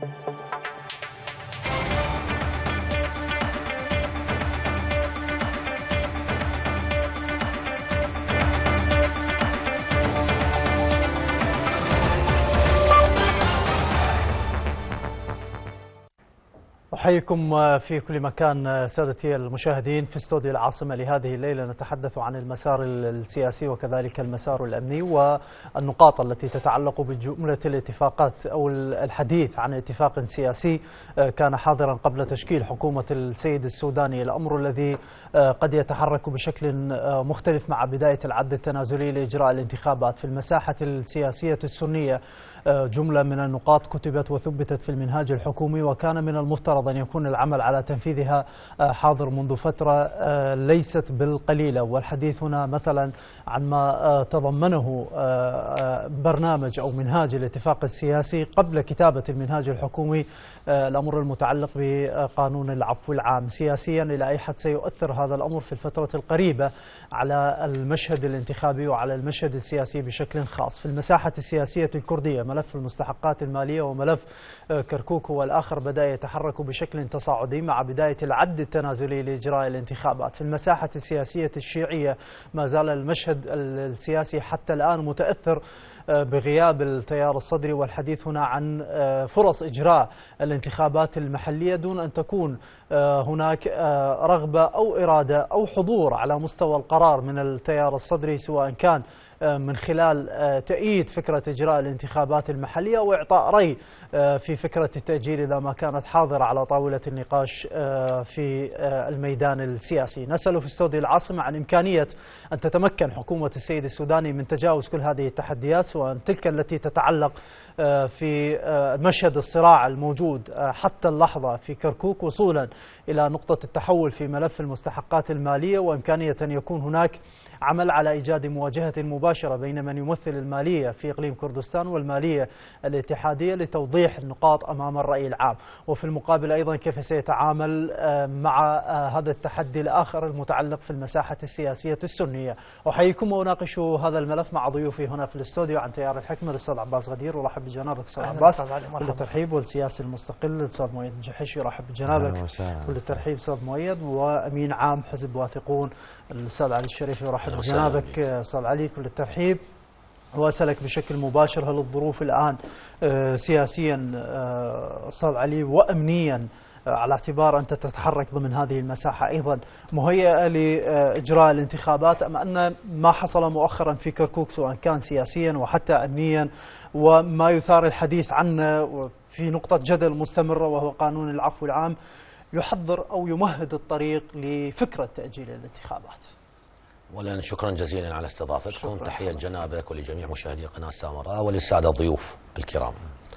أحييكم في كل مكان سادتي المشاهدين في استوديو العاصمة لهذه الليلة. نتحدث عن المسار السياسي وكذلك المسار الأمني والنقاط التي تتعلق بجملة الاتفاقات أو الحديث عن اتفاق سياسي كان حاضرا قبل تشكيل حكومة السيد السوداني، الأمر الذي قد يتحرك بشكل مختلف مع بداية العد التنازلي لإجراء الانتخابات. في المساحة السياسية السنية جملة من النقاط كتبت وثبتت في المنهاج الحكومي، وكان من المفترض أن يكون العمل على تنفيذها حاضر منذ فترة ليست بالقليلة. والحديث هنا مثلا عن ما تضمنه برنامج أو منهاج الاتفاق السياسي قبل كتابة المنهاج الحكومي، الأمر المتعلق بقانون العفو العام. سياسيا إلى أي حد سيؤثر هذا الأمر في الفترة القريبة على المشهد الانتخابي وعلى المشهد السياسي بشكل خاص؟ في المساحة السياسية الكردية ملف المستحقات المالية وملف كركوك هو الآخر بدأ يتحرك بشكل تصاعدي مع بداية العد التنازلي لإجراء الانتخابات. في المساحة السياسية الشيعية ما زال المشهد السياسي حتى الآن متأثر بغياب التيار الصدري، والحديث هنا عن فرص إجراء الانتخابات المحلية دون أن تكون هناك رغبة أو إرادة أو حضور على مستوى القرار من التيار الصدري، سواء كان من خلال تأييد فكرة إجراء الانتخابات المحلية وإعطاء رأي في فكرة التأجيل إذا ما كانت حاضرة على طاولة النقاش في الميدان السياسي. نسأل في استوديو العاصمة عن إمكانية أن تتمكن حكومة السيد السوداني من تجاوز كل هذه التحديات، سواء تلك التي تتعلق في مشهد الصراع الموجود حتى اللحظة في كركوك وصولا إلى نقطة التحول في ملف المستحقات المالية، وإمكانية أن يكون هناك عمل على إيجاد مواجهة مباشرة بين من يمثل المالية في إقليم كردستان والمالية الاتحادية لتوضيح النقاط أمام الرأي العام. وفي المقابل أيضا كيف سيتعامل مع هذا التحدي الآخر المتعلق في المساحة السياسية السنية. أحييكم وأناقش هذا الملف مع ضيوفي هنا في الاستوديو. عن تيار الحكمة الأستاذ عباس غدير، ورحب بجنابك أستاذ عباس. كل الترحيب. والسياسي المستقل الأستاذ مؤيد الجحيشي، ورحب بجنابك. كل الترحيب أستاذ مؤيد. وأمين عام حزب واثقون الأستاذ علي الشريفي، ورحب بجنابك أستاذ علي. كل الترحيب. وأسألك بشكل مباشر، هل الظروف الآن سياسيا أستاذ علي وأمنيا على اعتبار أنت تتحرك ضمن هذه المساحة أيضا مهيئة لإجراء الانتخابات، أم أن ما حصل مؤخرا في كركوك سواء كان سياسيا وحتى أمنيا وما يثار الحديث عنه في نقطة جدل مستمرة وهو قانون العفو العام يحضر أو يمهد الطريق لفكرة تأجيل الانتخابات؟ أولا شكرا جزيلا على استضافتكم، تحية لجنابك ولجميع مشاهدي قناة سامراء وللسادة الضيوف الكرام.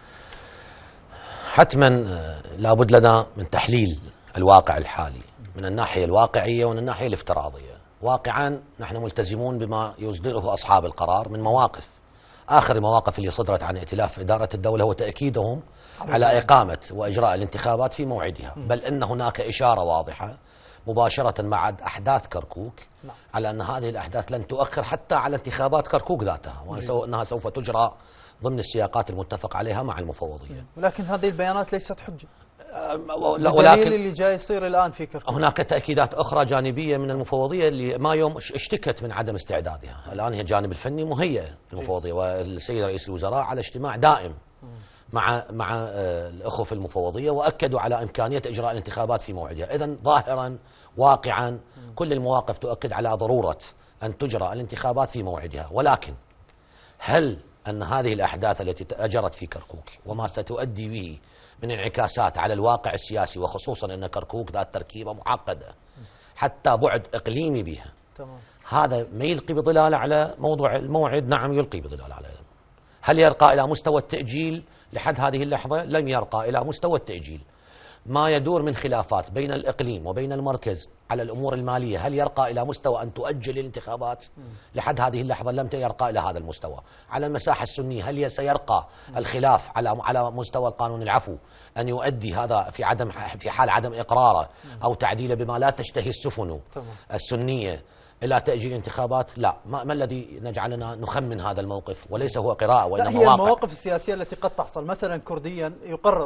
حتما لابد لنا من تحليل الواقع الحالي من الناحية الواقعية ومن الناحية الافتراضية. واقعا نحن ملتزمون بما يصدره أصحاب القرار من مواقف. آخر المواقف اللي صدرت عن ائتلاف إدارة الدولة هو تأكيدهم على إقامة وإجراء الانتخابات في موعدها، بل إن هناك إشارة واضحة مباشرة مع أحداث كركوك على أن هذه الأحداث لن تؤخر حتى على انتخابات كركوك ذاتها، وأنها سوف تجرى ضمن السياقات المتفق عليها مع المفوضية. ولكن هذه البيانات ليست حجة، ولكن اللي جاي يصير الآن في كركوك هناك تأكيدات أخرى جانبية من المفوضية اللي ما يوم اشتكت من عدم استعدادها. الآن هي الجانب الفني مهيئ المفوضية، والسيد رئيس الوزراء على اجتماع دائم مع الأخوة في المفوضية، وأكدوا على إمكانية إجراء الانتخابات في موعدها. إذن ظاهرا واقعا كل المواقف تؤكد على ضرورة أن تجرى الانتخابات في موعدها. ولكن هل أن هذه الأحداث التي أجرت في كركوك وما ستؤدي به من انعكاسات على الواقع السياسي، وخصوصا أن كركوك ذات تركيبة معقدة حتى بعد إقليمي بها، هذا ما يلقي بظلال على موضوع الموعد؟ نعم يلقي بظلال على. هل يرقى إلى مستوى التأجيل؟ لحد هذه اللحظة لم يرقى إلى مستوى التأجيل. ما يدور من خلافات بين الإقليم وبين المركز على الأمور المالية هل يرقى إلى مستوى أن تؤجل الانتخابات؟ لحد هذه اللحظة لم يرقى إلى هذا المستوى. على المساحة السنية هل سيرقى الخلاف على مستوى القانون العفو أن يؤدي هذا في حال عدم إقراره أو تعديله بما لا تشتهي السفن السنية إلى تأجيل الانتخابات؟ لا. ما الذي نجعلنا نخمن هذا الموقف وليس هو قراءة وإنما هي المواقف السياسية التي قد تحصل. مثلا كرديا يقرر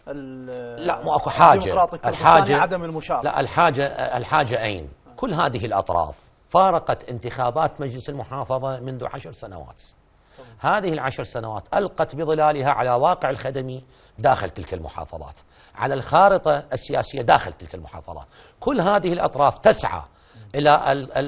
لا مو اكو حاجه، الحاجه عدم المشاركه. لا الحاجه اين؟ كل هذه الاطراف فارقت انتخابات مجلس المحافظه منذ 10 سنوات. هذه ال10 سنوات ألقت بظلالها على واقع الخدمي داخل تلك المحافظات، على الخارطة السياسية داخل تلك المحافظات. كل هذه الأطراف تسعى إلى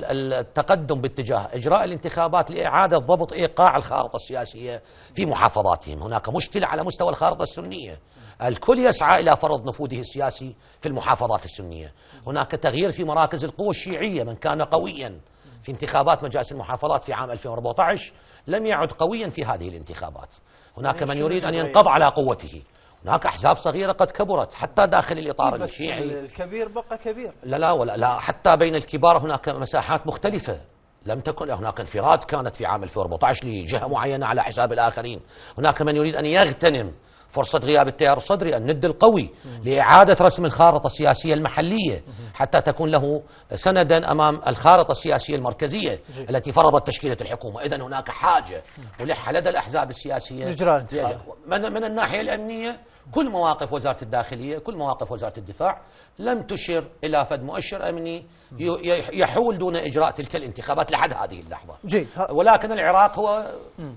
التقدم باتجاه إجراء الانتخابات لإعادة ضبط إيقاع الخارطة السياسية في محافظاتهم. هناك مشكلة على مستوى الخارطة السنية، الكل يسعى إلى فرض نفوذه السياسي في المحافظات السنية. هناك تغيير في مراكز القوى الشيعية، من كان قويا في انتخابات مجالس المحافظات في عام 2014 لم يعد قويا في هذه الانتخابات. هناك من يريد أن ينقض على قوته. هناك أحزاب صغيرة قد كبرت حتى داخل الإطار الشيعي. الكبير بقى كبير. لا حتى بين الكبار هناك مساحات مختلفة. لم تكن هناك انفراد كانت في عام 2014 لجهة معينة على حساب الآخرين. هناك من يريد أن يغتنم فرصة غياب التيار الصدري الند القوي لإعادة رسم الخارطة السياسية المحلية حتى تكون له سندا أمام الخارطة السياسية المركزية التي فرضت تشكيلة الحكومة. إذن هناك حاجة ملحة لدى الأحزاب السياسية من الناحية الأمنية. كل مواقف وزارة الداخلية، كل مواقف وزارة الدفاع لم تشر إلى فد مؤشر أمني يحول دون إجراء تلك الانتخابات لحد هذه اللحظة. ولكن العراق هو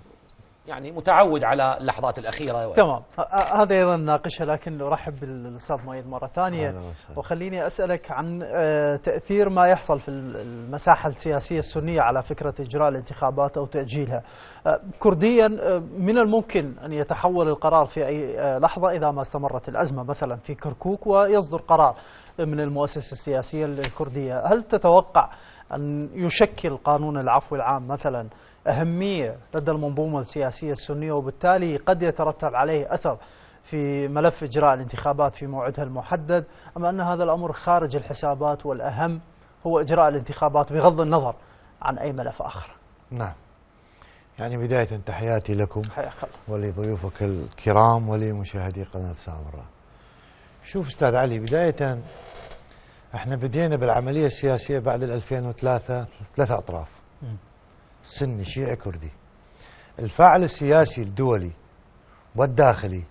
يعني متعود على اللحظات الأخيرة. تمام، هذا أيضا ناقشها، لكن أرحب بالأستاذ مؤيد مرة ثانية. وخليني أسألك عن تأثير ما يحصل في المساحة السياسية السنية على فكرة إجراء الانتخابات أو تأجيلها. كرديا من الممكن أن يتحول القرار في أي لحظة إذا ما استمرت الأزمة مثلا في كركوك ويصدر قرار من المؤسسة السياسية الكردية. هل تتوقع أن يشكل قانون العفو العام مثلا أهمية لدى المنظومة السياسية السنية، وبالتالي قد يترتب عليه أثر في ملف إجراء الانتخابات في موعدها المحدد، أم أن هذا الأمر خارج الحسابات والأهم هو إجراء الانتخابات بغض النظر عن أي ملف آخر؟ نعم، يعني بداية تحياتي لكم ولضيوفك الكرام ولمشاهدي قناة سامراء. شوف أستاذ علي، بداية احنا بدينا بالعملية السياسية بعد 2003 ثلاثة أطراف، سني شيعي كردي. الفاعل السياسي الدولي والداخلي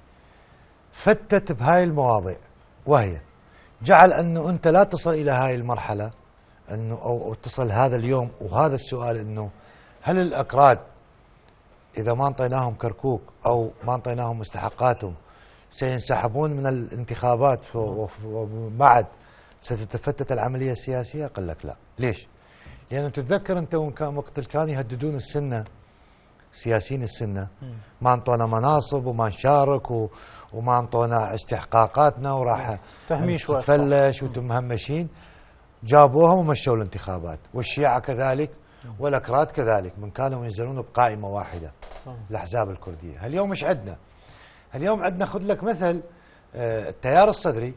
فتت بهاي المواضيع، وهي جعل أنه أنت لا تصل إلى هاي المرحلة أنه أو تصل هذا اليوم وهذا السؤال أنه هل الأكراد إذا ما انطيناهم كركوك أو ما انطيناهم مستحقاتهم سينسحبون من الانتخابات وبعد ستتفتت العملية السياسية؟ قال لك لا. ليش؟ لأنه تتذكر أنت وقت كانوا يهددون السنة، سياسيين السنة، ما انطونا مناصب وما نشارك وما انطونا استحقاقاتنا وراح تفلش وتمهمشين. جابوهم ومشوا الانتخابات، والشيعة كذلك والأكراد كذلك، من كانوا ينزلون بقائمة واحدة الأحزاب الكردية. اليوم ايش عندنا؟ اليوم عندنا خذ لك مثل التيار الصدري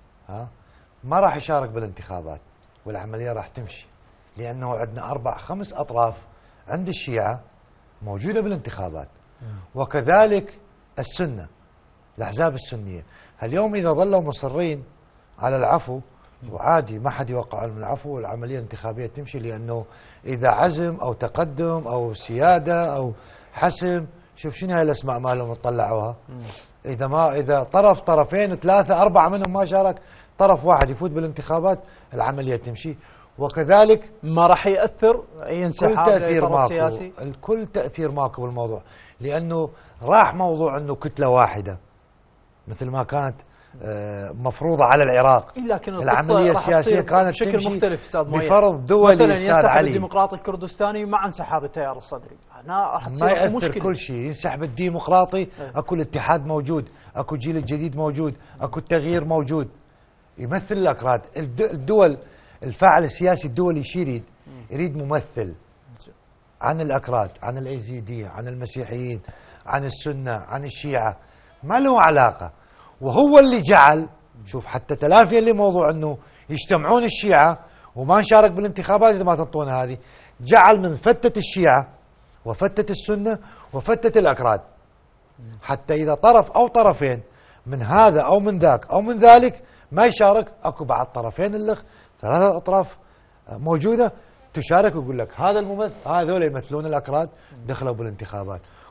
ما راح يشارك بالانتخابات والعملية راح تمشي، لأنه عندنا 4-5 أطراف عند الشيعة موجودة بالانتخابات، وكذلك السنة الأحزاب السنية. اليوم إذا ظلوا مصرين على العفو وعادي ما حد يوقع علم العفو والعملية الانتخابية تمشي، لأنه إذا عزم أو تقدم أو سيادة أو حسم، شوف شنو هاي الأسماء مالهم طلعوها. إذا طرفين 3-4 منهم ما شارك، طرف واحد يفوت بالانتخابات، العملية تمشي. وكذلك ما راح يأثر أي انسحاب لطرف سياسي؟ الكل تأثير ماكو بالموضوع، لأنه راح موضوع أنه كتلة واحدة مثل ما كانت مفروضة على العراق. لكن العملية السياسية كانت بشكل مختلف بفرض دولي. مثلا ينسحب الديمقراطي الكردستاني مع انسحاب التيار الصدري، ما يأثر كل شيء. ينسحب الديمقراطي اكو الاتحاد موجود، اكو الجيل الجديد موجود، اكو التغيير موجود يمثل الأكراد. الدول الفاعل السياسي الدولي شو يريد ممثل عن الأكراد، عن الأيزيدية، عن المسيحيين، عن السنة، عن الشيعة، ما له علاقة. وهو اللي جعل، شوف حتى تلافيا لموضوع انه يجتمعون الشيعة وما نشارك بالانتخابات اذا ما تنطونا هذه، جعل من فتت الشيعة وفتت السنة وفتت الأكراد، حتى إذا طرف أو طرفين من هذا أو من ذاك أو من ذلك ما يشارك، اكو بعد طرفين اللخ 3 أطراف موجودة تشارك ويقول لك هذا الممثل، هذول يمثلون الأكراد دخلوا بالانتخابات.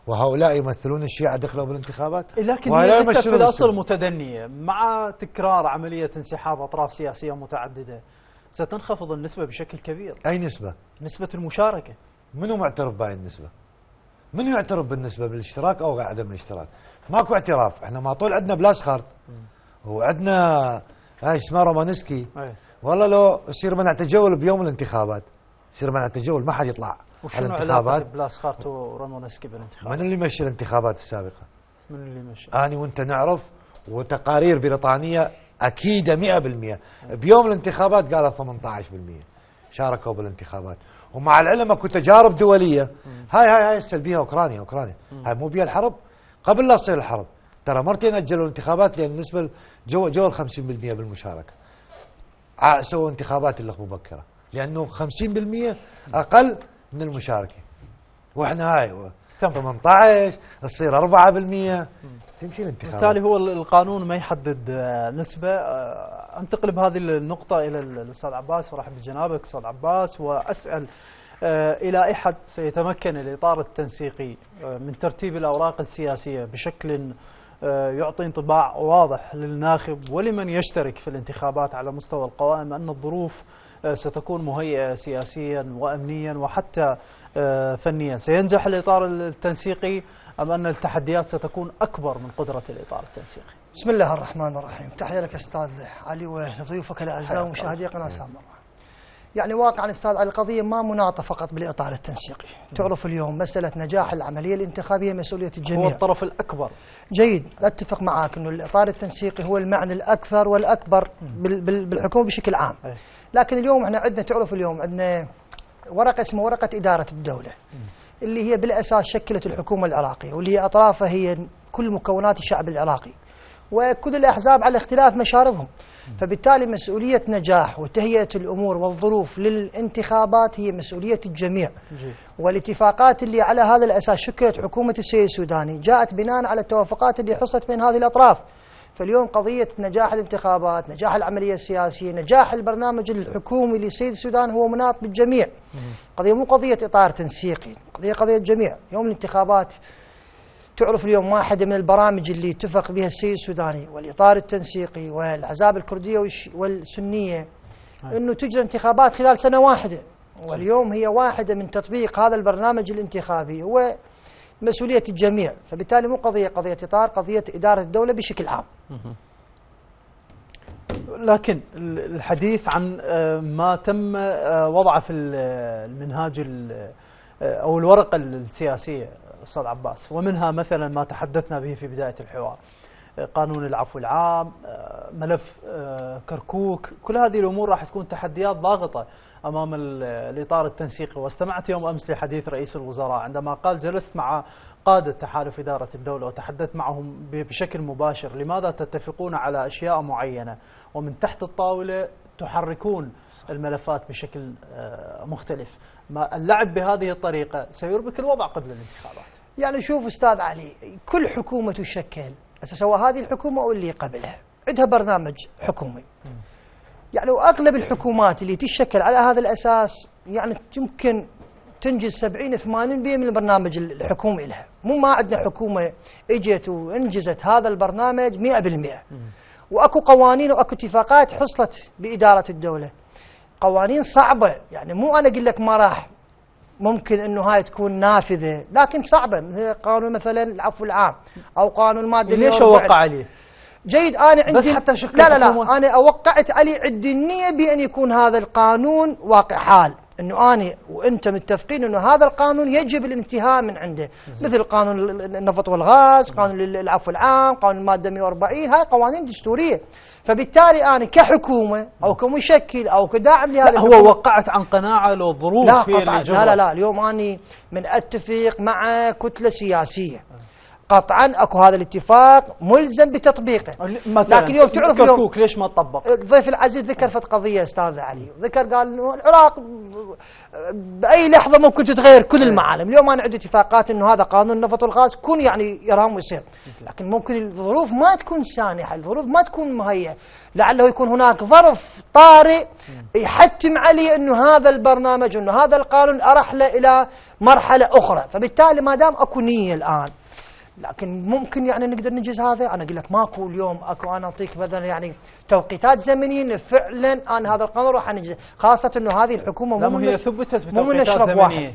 وهؤلاء يمثلون الشيعة دخلوا بالانتخابات. لكن هي ليست في الأصل متدنية. مع تكرار عملية انسحاب أطراف سياسية متعددة ستنخفض النسبة بشكل كبير. أي نسبة؟ نسبة المشاركة. منو معترف بهاي النسبة؟ منو يعترف بالنسبة بالاشتراك أو عدم الاشتراك؟ ماكو اعتراف. احنا ما طول عندنا بلاسخارت وعندنا هاي اسمها رومانسكي. والله لو يصير منع تجول بيوم الانتخابات، يصير منع تجول، ما حد يطلع على الانتخابات. علاقة بلاسخارت ورمونسكي بالانتخابات؟ من اللي مشي الانتخابات السابقة؟ من اللي مشي؟ أنا وأنت نعرف، وتقارير بريطانية أكيدة 100%. بيوم الانتخابات قالوا 18% شاركوا بالانتخابات. ومع العلم اكو تجارب دولية. هاي السلبية أوكرانيا. هاي مو بيها الحرب، قبل لا تصير الحرب ترى مرتين أجلوا الانتخابات لأن النسبة جو 50% بالمشاركة. سووا انتخابات اللي مبكرة لأنه 50% أقل من المشاركة. وإحنا هاي 18 تصير 4% تمشي الانتخابات. بالتالي هو القانون ما يحدد نسبة. انتقل بهذه النقطة إلى الأستاذ عباس، ورحب بجنابك أستاذ عباس، وأسأل إلى أي حد سيتمكن الإطار التنسيقي من ترتيب الأوراق السياسية بشكل يعطي انطباع واضح للناخب ولمن يشترك في الانتخابات على مستوى القوائم أن الظروف ستكون مهيئة سياسيا وأمنيا وحتى فنيا؟ سينجح الإطار التنسيقي أم أن التحديات ستكون أكبر من قدرة الإطار التنسيقي؟ بسم الله الرحمن الرحيم. تحية لك أستاذ علي ولضيوفك الأعزاء ومشاهدي قناة سامراء. يعني واقعا أستاذ علي القضية ما مناطة فقط بالإطار التنسيقي. تعرف اليوم مسألة نجاح العملية الانتخابية مسؤولية الجميع. هو الطرف الأكبر. جيد، أتفق معك أنه الإطار التنسيقي هو المعنى الأكثر والأكبر بالحكومة بشكل عام. لكن اليوم احنا عندنا، تعرف اليوم عندنا ورقة اسمها ورقة إدارة الدولة اللي هي بالأساس شكلت الحكومة العراقية، واللي هي أطرافها هي كل مكونات الشعب العراقي وكل الأحزاب على اختلاف مشاربهم. فبالتالي مسؤولية نجاح وتهيئة الأمور والظروف للانتخابات هي مسؤولية الجميع. والاتفاقات اللي على هذا الأساس شكلت حكومة السيد السوداني جاءت بناء على التوافقات اللي حصلت بين هذه الأطراف. فاليوم قضية نجاح الانتخابات، نجاح العملية السياسية، نجاح البرنامج الحكومي للسيد السودان هو مناط بالجميع. قضية مو قضية إطار تنسيقي، قضية الجميع. يوم الانتخابات تعرف اليوم واحدة من البرامج اللي اتفق بها السيد السوداني والإطار التنسيقي والأحزاب الكردية والسنية أنه تجري انتخابات خلال سنة واحدة. واليوم هي واحدة من تطبيق هذا البرنامج الانتخابي هو مسؤولية الجميع. فبالتالي مو قضية إطار، قضية إدارة الدولة بشكل عام. لكن الحديث عن ما تم وضعه في المنهاج أو الورقة السياسية أستاذ عباس، ومنها مثلا ما تحدثنا به في بداية الحوار، قانون العفو العام، ملف كركوك، كل هذه الأمور راح تكون تحديات ضاغطة أمام الإطار التنسيقي. واستمعت يوم أمس لحديث رئيس الوزراء عندما قال جلست مع قادة تحالف إدارة الدولة وتحدثت معهم بشكل مباشر، لماذا تتفقون على أشياء معينة ومن تحت الطاولة تحركون الملفات بشكل مختلف؟ ما اللعب بهذه الطريقة سيربك الوضع قبل الانتخابات. يعني شوف أستاذ علي، كل حكومة تشكل سواء هذه الحكومة أو اللي قبلها عندها برنامج حكومي. يعني وأغلب الحكومات اللي تشكل على هذا الأساس يعني يمكن تنجز 70-80% من البرنامج الحكومي لها. مو ما عندنا حكومة اجت وانجزت هذا البرنامج 100%. واكو قوانين واكو اتفاقات حصلت بإدارة الدولة، قوانين صعبة. يعني مو أنا أقول لك ما راح ممكن انه هاي تكون نافذة، لكن صعبة، مثل قانون مثلا العفو العام او قانون المادة. ليش اوقع عليه؟ جيد، انا عندي بس حتى لا انا اوقعت عليه عندي النية بان يكون هذا القانون واقع حال، انه انا وانت متفقين انه هذا القانون يجب الانتهاء من عنده. مثل قانون النفط والغاز، قانون العفو العام، قانون المادة 140، هاي قوانين دستورية. فبالتالي انا كحكومة او كمشكل او كداعم لهذا هو وقعت عن قناعة لو الظروف لا اليوم اني من اتفق مع كتلة سياسية قطعا اكو هذا الاتفاق ملزم بتطبيقه. لكن اليوم تعرف كركوك ليش ما تطبق؟ الضيف العزيز ذكر فت قضيه استاذ علي، ذكر قال انه العراق باي لحظه ممكن تتغير كل المعالم، اليوم انا عندي اتفاقات انه هذا قانون النفط والغاز كن يعني يرام ويصير، لكن ممكن الظروف ما تكون سانحه، الظروف ما تكون مهيئه، لعله يكون هناك ظرف طارئ يحتم علي انه هذا البرنامج انه هذا القانون ارحله الى مرحله اخرى، فبالتالي ما دام اكو نيه الان، لكن ممكن يعني نقدر ننجز هذا. انا اقول لك ماكو اليوم اكو، انا اعطيك مثلا يعني توقيتات زمنيه فعلا انا هذا القانون راح انجزه، خاصه انه هذه الحكومه لا هي ثبتت بتوقيتات زمنيه.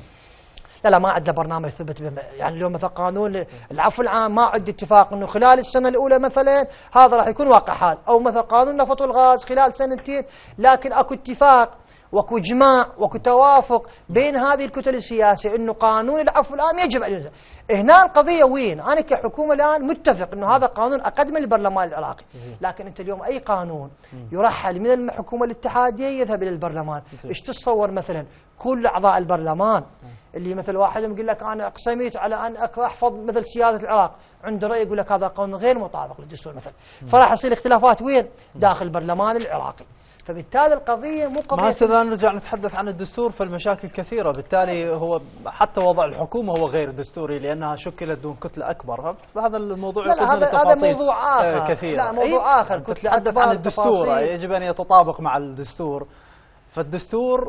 لا ما عندنا برنامج ثبت يعني اليوم مثلا قانون العفو العام ما عندي اتفاق انه خلال السنه الاولى مثلا هذا راح يكون واقع حال، او مثلا قانون النفط والغاز خلال سنتين، لكن اكو اتفاق واكو اجماع واكو توافق بين هذه الكتل السياسيه انه قانون العفو العام يجب ان ينزل. هنا القضيه وين؟ انا كحكومه الان متفق انه هذا قانون اقدمه للبرلمان العراقي، لكن انت اليوم اي قانون يرحل من الحكومه الاتحاديه يذهب الى البرلمان، ايش تتصور مثلا كل اعضاء البرلمان اللي مثل واحد يقول لك انا اقسميت على ان احفظ مثل سياده العراق، عنده راي يقول لك هذا قانون غير مطابق للدستور مثلا، فراح يصير اختلافات وين؟ داخل البرلمان العراقي. فبالتالي القضيه مو قضيه ما إذا نرجع نتحدث عن الدستور فالمشاكل كثيره، بالتالي هو حتى وضع الحكومه هو غير دستوري لانها شكلت دون كتله اكبر، فهذا الموضوع لا هذا موضوع اخر كثيره. لا موضوع اخر، كتله اكبر عن الدستور يجب ان يتطابق مع الدستور، فالدستور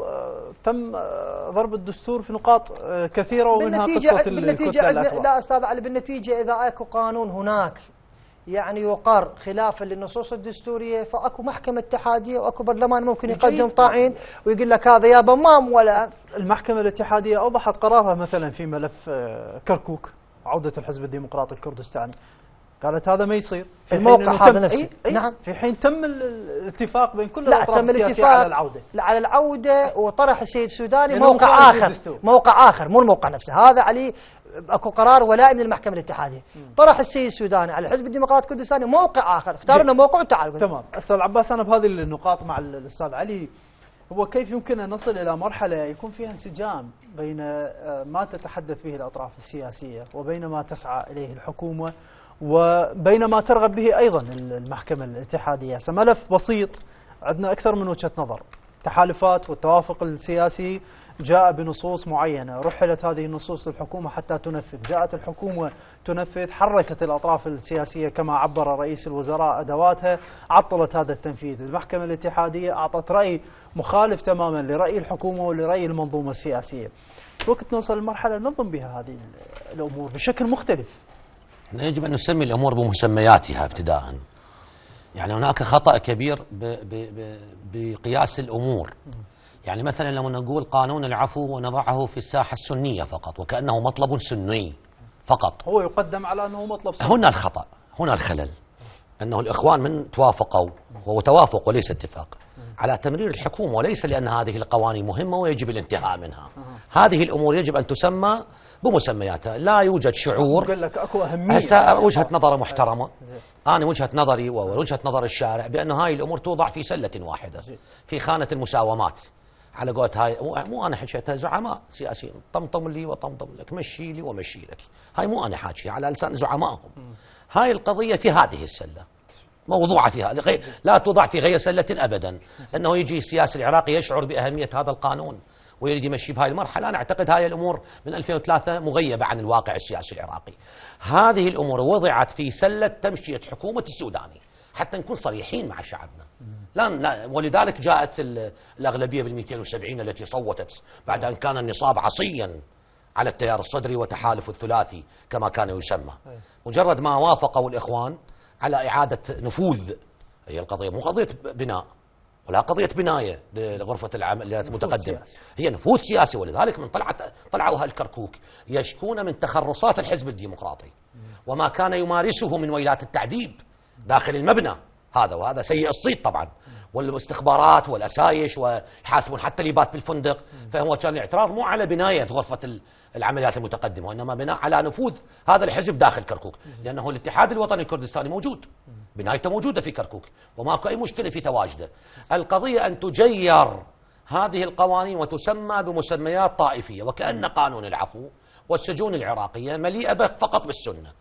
تم ضرب الدستور في نقاط كثيره ومنها قصه الكتله الاكبر. لا استاذ علي، بالنتيجه اذا اكو قانون هناك يعني يقر خلافا للنصوص الدستوريه فاكو محكمه اتحاديه واكو برلمان ممكن يقدم طاعين ويقول لك هذا يا بمام. ولا المحكمه الاتحاديه اوضحت قرارها مثلا في ملف كركوك عوده الحزب الديمقراطي الكردستاني، قالت هذا ما يصير في الموقع هذا نفسه. نعم في حين تم الاتفاق بين كل الاطراف السياسيه على العوده. لا على العوده وطرح السيد السوداني موقع اخر، موقع اخر مو الموقع نفسه هذا علي. اكو قرار ولاء من المحكمه الاتحاديه، طرح السيد السوداني على الحزب الديمقراطي الكردستاني موقع اخر، اختار لنا موقع وتعالوا. تمام استاذ عباس، انا بهذه النقاط مع الاستاذ علي، هو كيف يمكن ان نصل الى مرحله يكون فيها انسجام بين ما تتحدث به الاطراف السياسيه وبين ما تسعى اليه الحكومه وبين ما ترغب به ايضا المحكمه الاتحاديه. ملف بسيط عندنا اكثر من وجهه نظر، تحالفات والتوافق السياسي جاء بنصوص معينة، رحلت هذه النصوص للحكومة حتى تنفذ، جاءت الحكومة تنفذ، حركت الأطراف السياسية كما عبر رئيس الوزراء أدواتها، عطلت هذا التنفيذ. المحكمة الاتحادية أعطت رأي مخالف تماما لرأي الحكومة ولرأي المنظومة السياسية. وقت نوصل لمرحلة ننظم بها هذه الأمور بشكل مختلف. يجب أن نسمي الأمور بمسمياتها ابتداء. يعني هناك خطأ كبير بقياس الأمور. يعني مثلا لما نقول قانون العفو ونضعه في الساحة السنية فقط وكأنه مطلب سني فقط، هو يقدم على أنه مطلب سني. هنا الخطأ، هنا الخلل، أنه الإخوان من توافقوا، وهو توافق وليس اتفاق، على تمرير الحكومة، وليس لأن هذه القوانين مهمة ويجب الانتهاء منها. هذه الأمور يجب أن تسمى بمسمياتها. لا يوجد شعور. أقول لك أكو أهمية. وجهة نظر محترمة، أنا وجهة نظري ووجهة نظر الشارع بأن هاي الأمور توضع في سلة واحدة في خانة المساومات. على قولت هاي مو أنا حكيتها، زعماء سياسيين، طمطم لي وطمطم لك، مشي لي ومشي لك، هاي مو أنا حاكي، على لسان زعمائهم. هاي القضية في هذه السلة موضوعة فيها، لا توضع في غير سلة أبدا. أنه يجي السياسي العراقي يشعر بأهمية هذا القانون ويريد يمشي بهاي المرحلة. أنا أعتقد هاي الأمور من 2003 مغيبة عن الواقع السياسي العراقي. هذه الأمور وضعت في سلة تمشية حكومة السوداني حتى نكون صريحين مع شعبنا. لا ولذلك جاءت الأغلبية بال270 التي صوتت بعد أن كان النصاب عصيا على التيار الصدري وتحالف الثلاثي كما كان يسمى. مجرد ما وافقوا الإخوان على إعادة نفوذ، هي القضية مو قضية بناء ولا قضية بناية لغرفة العمليات المتقدمة، هي نفوذ سياسي. ولذلك من طلعوا أهل كركوك يشكون من تخرصات الحزب الديمقراطي وما كان يمارسه من ويلات التعذيب داخل المبنى هذا، وهذا سيء الصيت طبعا، والاستخبارات والأسايش، ويحاسبون حتى اللي بات بالفندق. فهو كان الاعتراض مو على بناية غرفة العمليات المتقدمة، وإنما بناء على نفوذ هذا الحزب داخل كركوك، لأنه الاتحاد الوطني الكردستاني موجود، بنايته موجودة في كركوك وماكو أي مشكلة في تواجده. القضية أن تجير هذه القوانين وتسمى بمسميات طائفية، وكأن قانون العفو والسجون العراقية مليئة فقط بالسنة.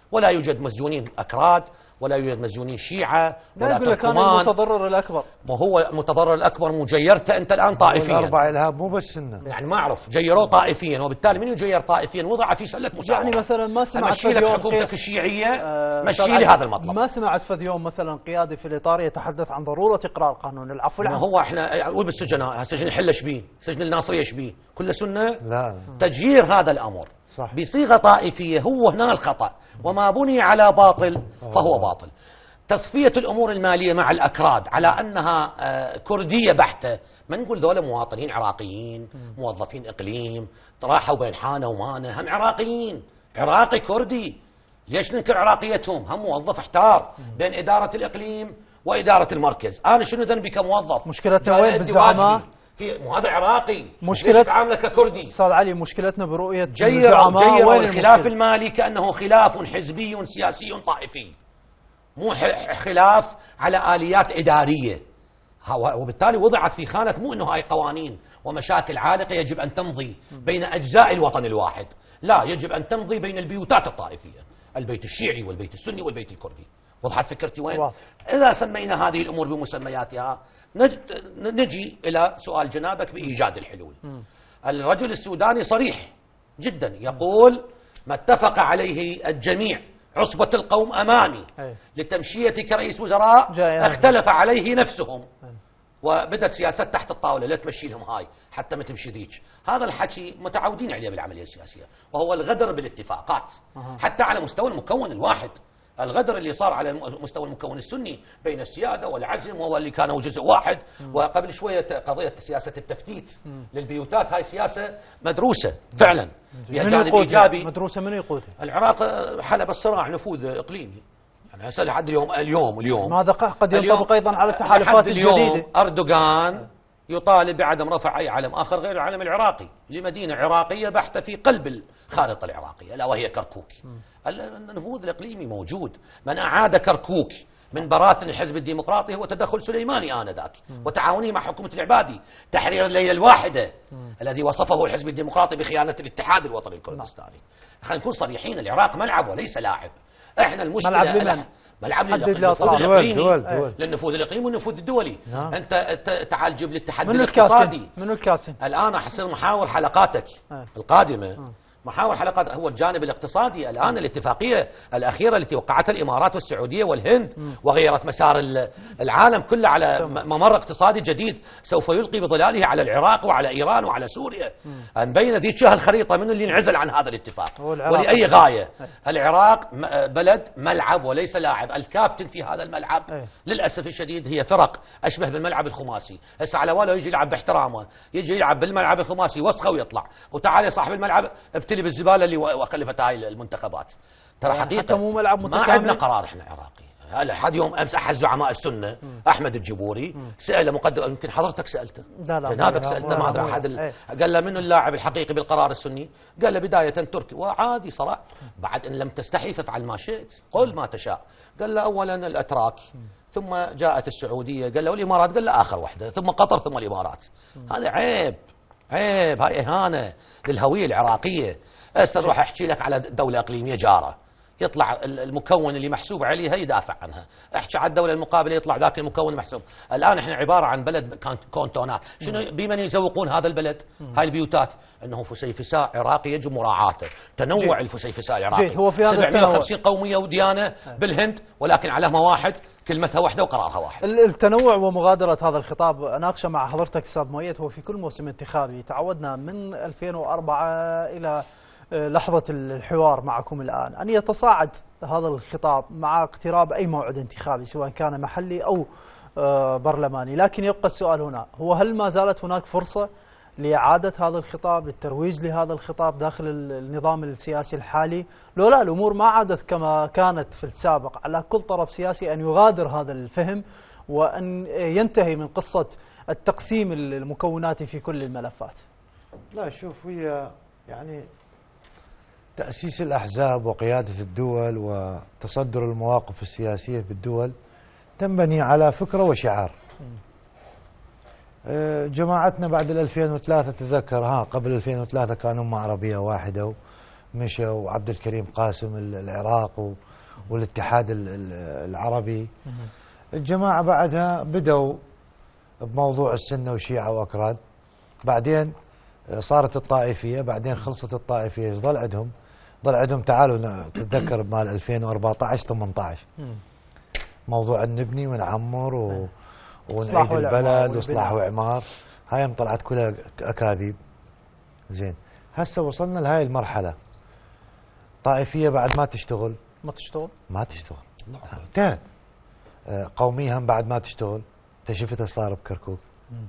ولا يوجد مسجونين أكراد، ولا يوجد مسجونين شيعة، ولا يقول لك أنا تركمان. المتضرر الأكبر. وهو المتضرر الأكبر مجيرته أنت الآن طائفيا. الأربع إلهاب مو بس سنة. يعني ما أعرف جيروه طائفيا، وبالتالي من يجير طائفيا وضع في سلة مساواة. يعني مثلا ما سمعت مشي لك حكومتك الشيعية، مشي لي هذا المطلب. ما سمعت فد يوم مثلا قيادي في الإطار يتحدث عن ضرورة إقرار قانون العفو ما العام. هو احنا اقول بالسجناء، سجن الحله شبيه؟ سجن الناصريه شبيه؟ كل سنه؟ لا. تجيير هذا الامر صح. بصيغه طائفيه هو هنا الخطا، وما بني على باطل فهو باطل. تصفيه الامور الماليه مع الاكراد على انها كرديه بحته، ما نقول ذولا مواطنين عراقيين، موظفين اقليم راحوا بين حانه ومانه، هم عراقيين، عراقي كردي، ليش ننكر عراقيتهم؟ هم موظف احتار بين اداره الاقليم وإدارة المركز. أنا شنو ذنبي كموظف؟ مشكلتنا وين بالزعماء؟ هذا عراقي، مشكلة تعامله ككردي. أستاذ علي مشكلتنا برؤية الزعماء وين الخلاف المالي كأنه خلاف حزبي سياسي طائفي، مو خلاف على آليات إدارية، وبالتالي وضعت في خانة مو أنه هاي قوانين ومشاكل عالقة يجب أن تمضي بين أجزاء الوطن الواحد، لا، يجب أن تمضي بين البيوتات الطائفية، البيت الشيعي والبيت السني والبيت الكردي. وضحت فكرتي وين؟ إذا سمينا هذه الأمور بمسمياتها نجي إلى سؤال جنابك بإيجاد الحلول. الرجل السوداني صريح جدا، يقول ما اتفق عليه الجميع عصبة القوم أمامي لتمشية كرئيس وزراء اختلف عليه نفسهم، وبدأت سياسات تحت الطاولة لا تمشي لهم هاي حتى ما تمشي ذيك. هذا الحكي متعودين عليه بالعملية السياسية، وهو الغدر بالاتفاقات حتى على مستوى المكون الواحد. الغدر اللي صار على مستوى المكون السني بين السيادة والعزم، وهو اللي كانوا جزء واحد. وقبل شوية قضية سياسة التفتيت للبيوتات، هاي سياسة مدروسة فعلا، فيها جانب إيجابي. مدروسة من يقودها؟ العراق حلب الصراع نفوذ إقليمي، يعني هسه لحد اليوم ماذا قد ينطبق أيضا على التحالفات الجديدة. أردوغان يطالب بعدم رفع أي علم آخر غير العلم العراقي لمدينة عراقية بحتة في قلب الخارطة العراقية، ألا وهي كركوك. النفوذ الإقليمي موجود. من أعاد كركوك من براثن الحزب الديمقراطي هو تدخل سليماني آنذاك وتعاونيه مع حكومة العبادي، تحرير الليلة الواحدة الذي وصفه الحزب الديمقراطي بخيانة الاتحاد الوطني الكردستاني. خلينا نكون صريحين، العراق ملعب وليس لاعب. احنا المشكلة ملعب لمن؟ ملعب للنفوذ الإقليمي والنفوذ الدولي. أنت تعال جيب الاتحاد الاقتصادي. منو الكابتن؟ الآن حصير محاور حلقاتك القادمة، محاور حلقات هو الجانب الاقتصادي. الآن الاتفاقية الأخيرة التي وقعتها الإمارات والسعودية والهند وغيرت مسار العالم كله على ممر اقتصادي جديد سوف يلقي بظلاله على العراق وعلى إيران وعلى سوريا. نبين ذيك الخريطة من اللي انعزل عن هذا الاتفاق ولأي غاية. العراق بلد ملعب وليس لاعب. الكابتن في هذا الملعب للأسف الشديد هي فرق أشبه بالملعب الخماسي. هسه على باله يجي يلعب باحترامه، يجي يلعب بالملعب الخماسي وسخه ويطلع، وتعال يا صاحب الملعب ابتلي بالزباله اللي وخلفت هاي المنتخبات. ترى يعني حقيقه مو ملعب ما عندنا قرار احنا عراقي. هلا حد يوم امس احد زعماء السنه احمد الجبوري سال مقدم، يمكن حضرتك سالته، لا جنابك سالته، ما ادري احد قال له منو اللاعب الحقيقي بالقرار السني؟ قال له بدايه تركي، وعادي صراحه بعد ان لم تستحي فافعل ما شئت، قل ما تشاء. قال له اولا الاتراك، ثم جاءت السعوديه، قال له والامارات، قال له اخر واحده، ثم قطر، ثم الامارات. هذا عيب، عيب، هاي اهانه للهويه العراقيه. هسه اروح احكي لك على دوله اقليميه جاره، يطلع المكون اللي محسوب عليها يدافع عنها، احكي على الدوله المقابله يطلع ذاك المكون محسوب. الان احنا عباره عن بلد كونتونات، شنو بمن يزوقون هذا البلد؟ هاي البيوتات انه فسيفساء عراقي يجب مراعاته، تنوع الفسيفساء العراقي. هو في هذا 750 قوميه وديانه بالهند، ولكن علمها واحد، كلمتها واحده وقرارها واحد. التنوع ومغادره هذا الخطاب اناقشه مع حضرتك استاذ مؤيد. هو في كل موسم انتخابي تعودنا من 2004 الى لحظة الحوار معكم الآن أن يتصاعد هذا الخطاب مع اقتراب أي موعد انتخابي سواء كان محلي أو برلماني. لكن يبقى السؤال هنا، هو هل ما زالت هناك فرصة لإعادة هذا الخطاب، للترويج لهذا الخطاب داخل النظام السياسي الحالي؟ لو لا الأمور ما عادت كما كانت في السابق، على كل طرف سياسي أن يغادر هذا الفهم وأن ينتهي من قصة التقسيم المكونات في كل الملفات. لا شوف، هي يعني تأسيس الأحزاب وقيادة الدول وتصدر المواقف السياسية في الدول تنبني على فكرة وشعار. جماعتنا بعد 2003 تذكر، قبل 2003 كانوا أمة عربية واحدة مشى، وعبد الكريم قاسم العراق والاتحاد العربي. الجماعة بعدها بدوا بموضوع السنة وشيعة وأكراد، بعدين صارت الطائفية، بعدين خلصت الطائفية. ظل عندهم تعالوا تتذكر مال 2014 18 موضوع نبني ونعمر ونعيد البلد واصلاح واعمار. هاي طلعت كلها اكاذيب. زين، هسه وصلنا لهاي المرحلة. طائفية بعد ما تشتغل انتهت. قومية هم بعد ما تشتغل. انت شفت صار بكركوك.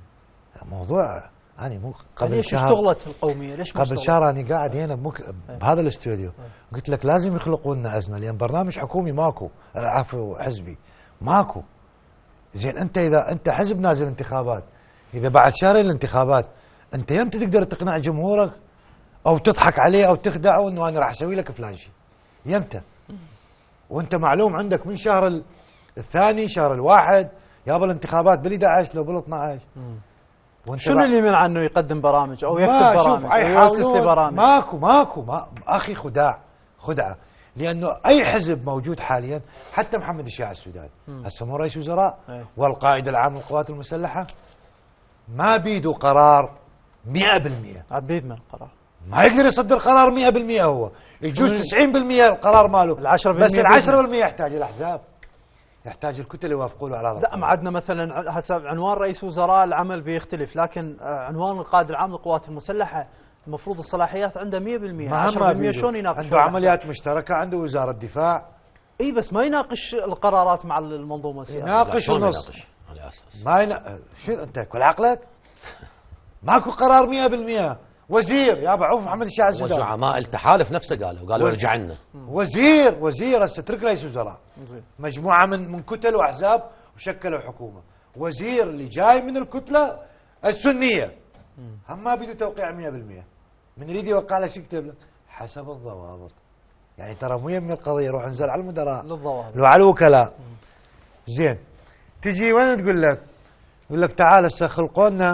موضوع أنا مو قبل شهر اشتغلت القومية، ليش قبل شهر أنا قاعد هنا بهذا الاستوديو قلت لك لازم يخلقون لنا أزمة، لأن برنامج حكومي ماكو، عفوا حزبي ماكو. زين، إذا أنت حزب نازل انتخابات، إذا بعد شهرين الانتخابات أنت يمتى تقدر تقنع جمهورك أو تضحك عليه أو تخدعه إنه أنا راح أسوي لك فلان شيء؟ يمتى؟ وأنت معلوم عندك من شهر الثاني شهر الواحد يابا الانتخابات بال11 لو بال12. شنو اللي يمنع انه يقدم برامج او يكتب برامج او يؤسس برامج؟ ماكو اخي خدعه، لانه اي حزب موجود حاليا، حتى محمد الشيعي السوداني هسه مو رئيس وزراء والقائد العام للقوات المسلحه، ما بيدو قرار 100%. عبيد من القرار ما يقدر يصدر قرار 100%. هو يجوز 90% القرار ماله، بس ال10% يحتاج الاحزاب، يحتاج الكتل يوافقوا له على هذا. لا، عندنا مثلا حسب عنوان رئيس وزراء العمل بيختلف، لكن عنوان القائد العام للقوات المسلحه المفروض الصلاحيات عنده 100%. 10% شلون يناقش؟ عنده عمليات مشتركه، عنده وزاره دفاع. اي بس ما يناقش القرارات مع المنظومه السياسيه. يناقش النص على اساس شو انت كل عقلك؟ ماكو قرار 100%. وزير يا عوف محمد الشيعي السوداني وزعماء التحالف نفسه قالوا رجع لنا. وزير هسه اترك رئيس وزراء، مجموعه من كتل واحزاب وشكلوا حكومه. وزير اللي جاي من الكتله السنيه هم ما بيدوا توقيع 100%. من يريد يوقع له شو يكتب له؟ حسب الضوابط. يعني ترى مو يم القضيه يروح انزل على المدراء لو على الوكلاء. زين، تجي وين تقول لك تعال هسه خلقوا لنا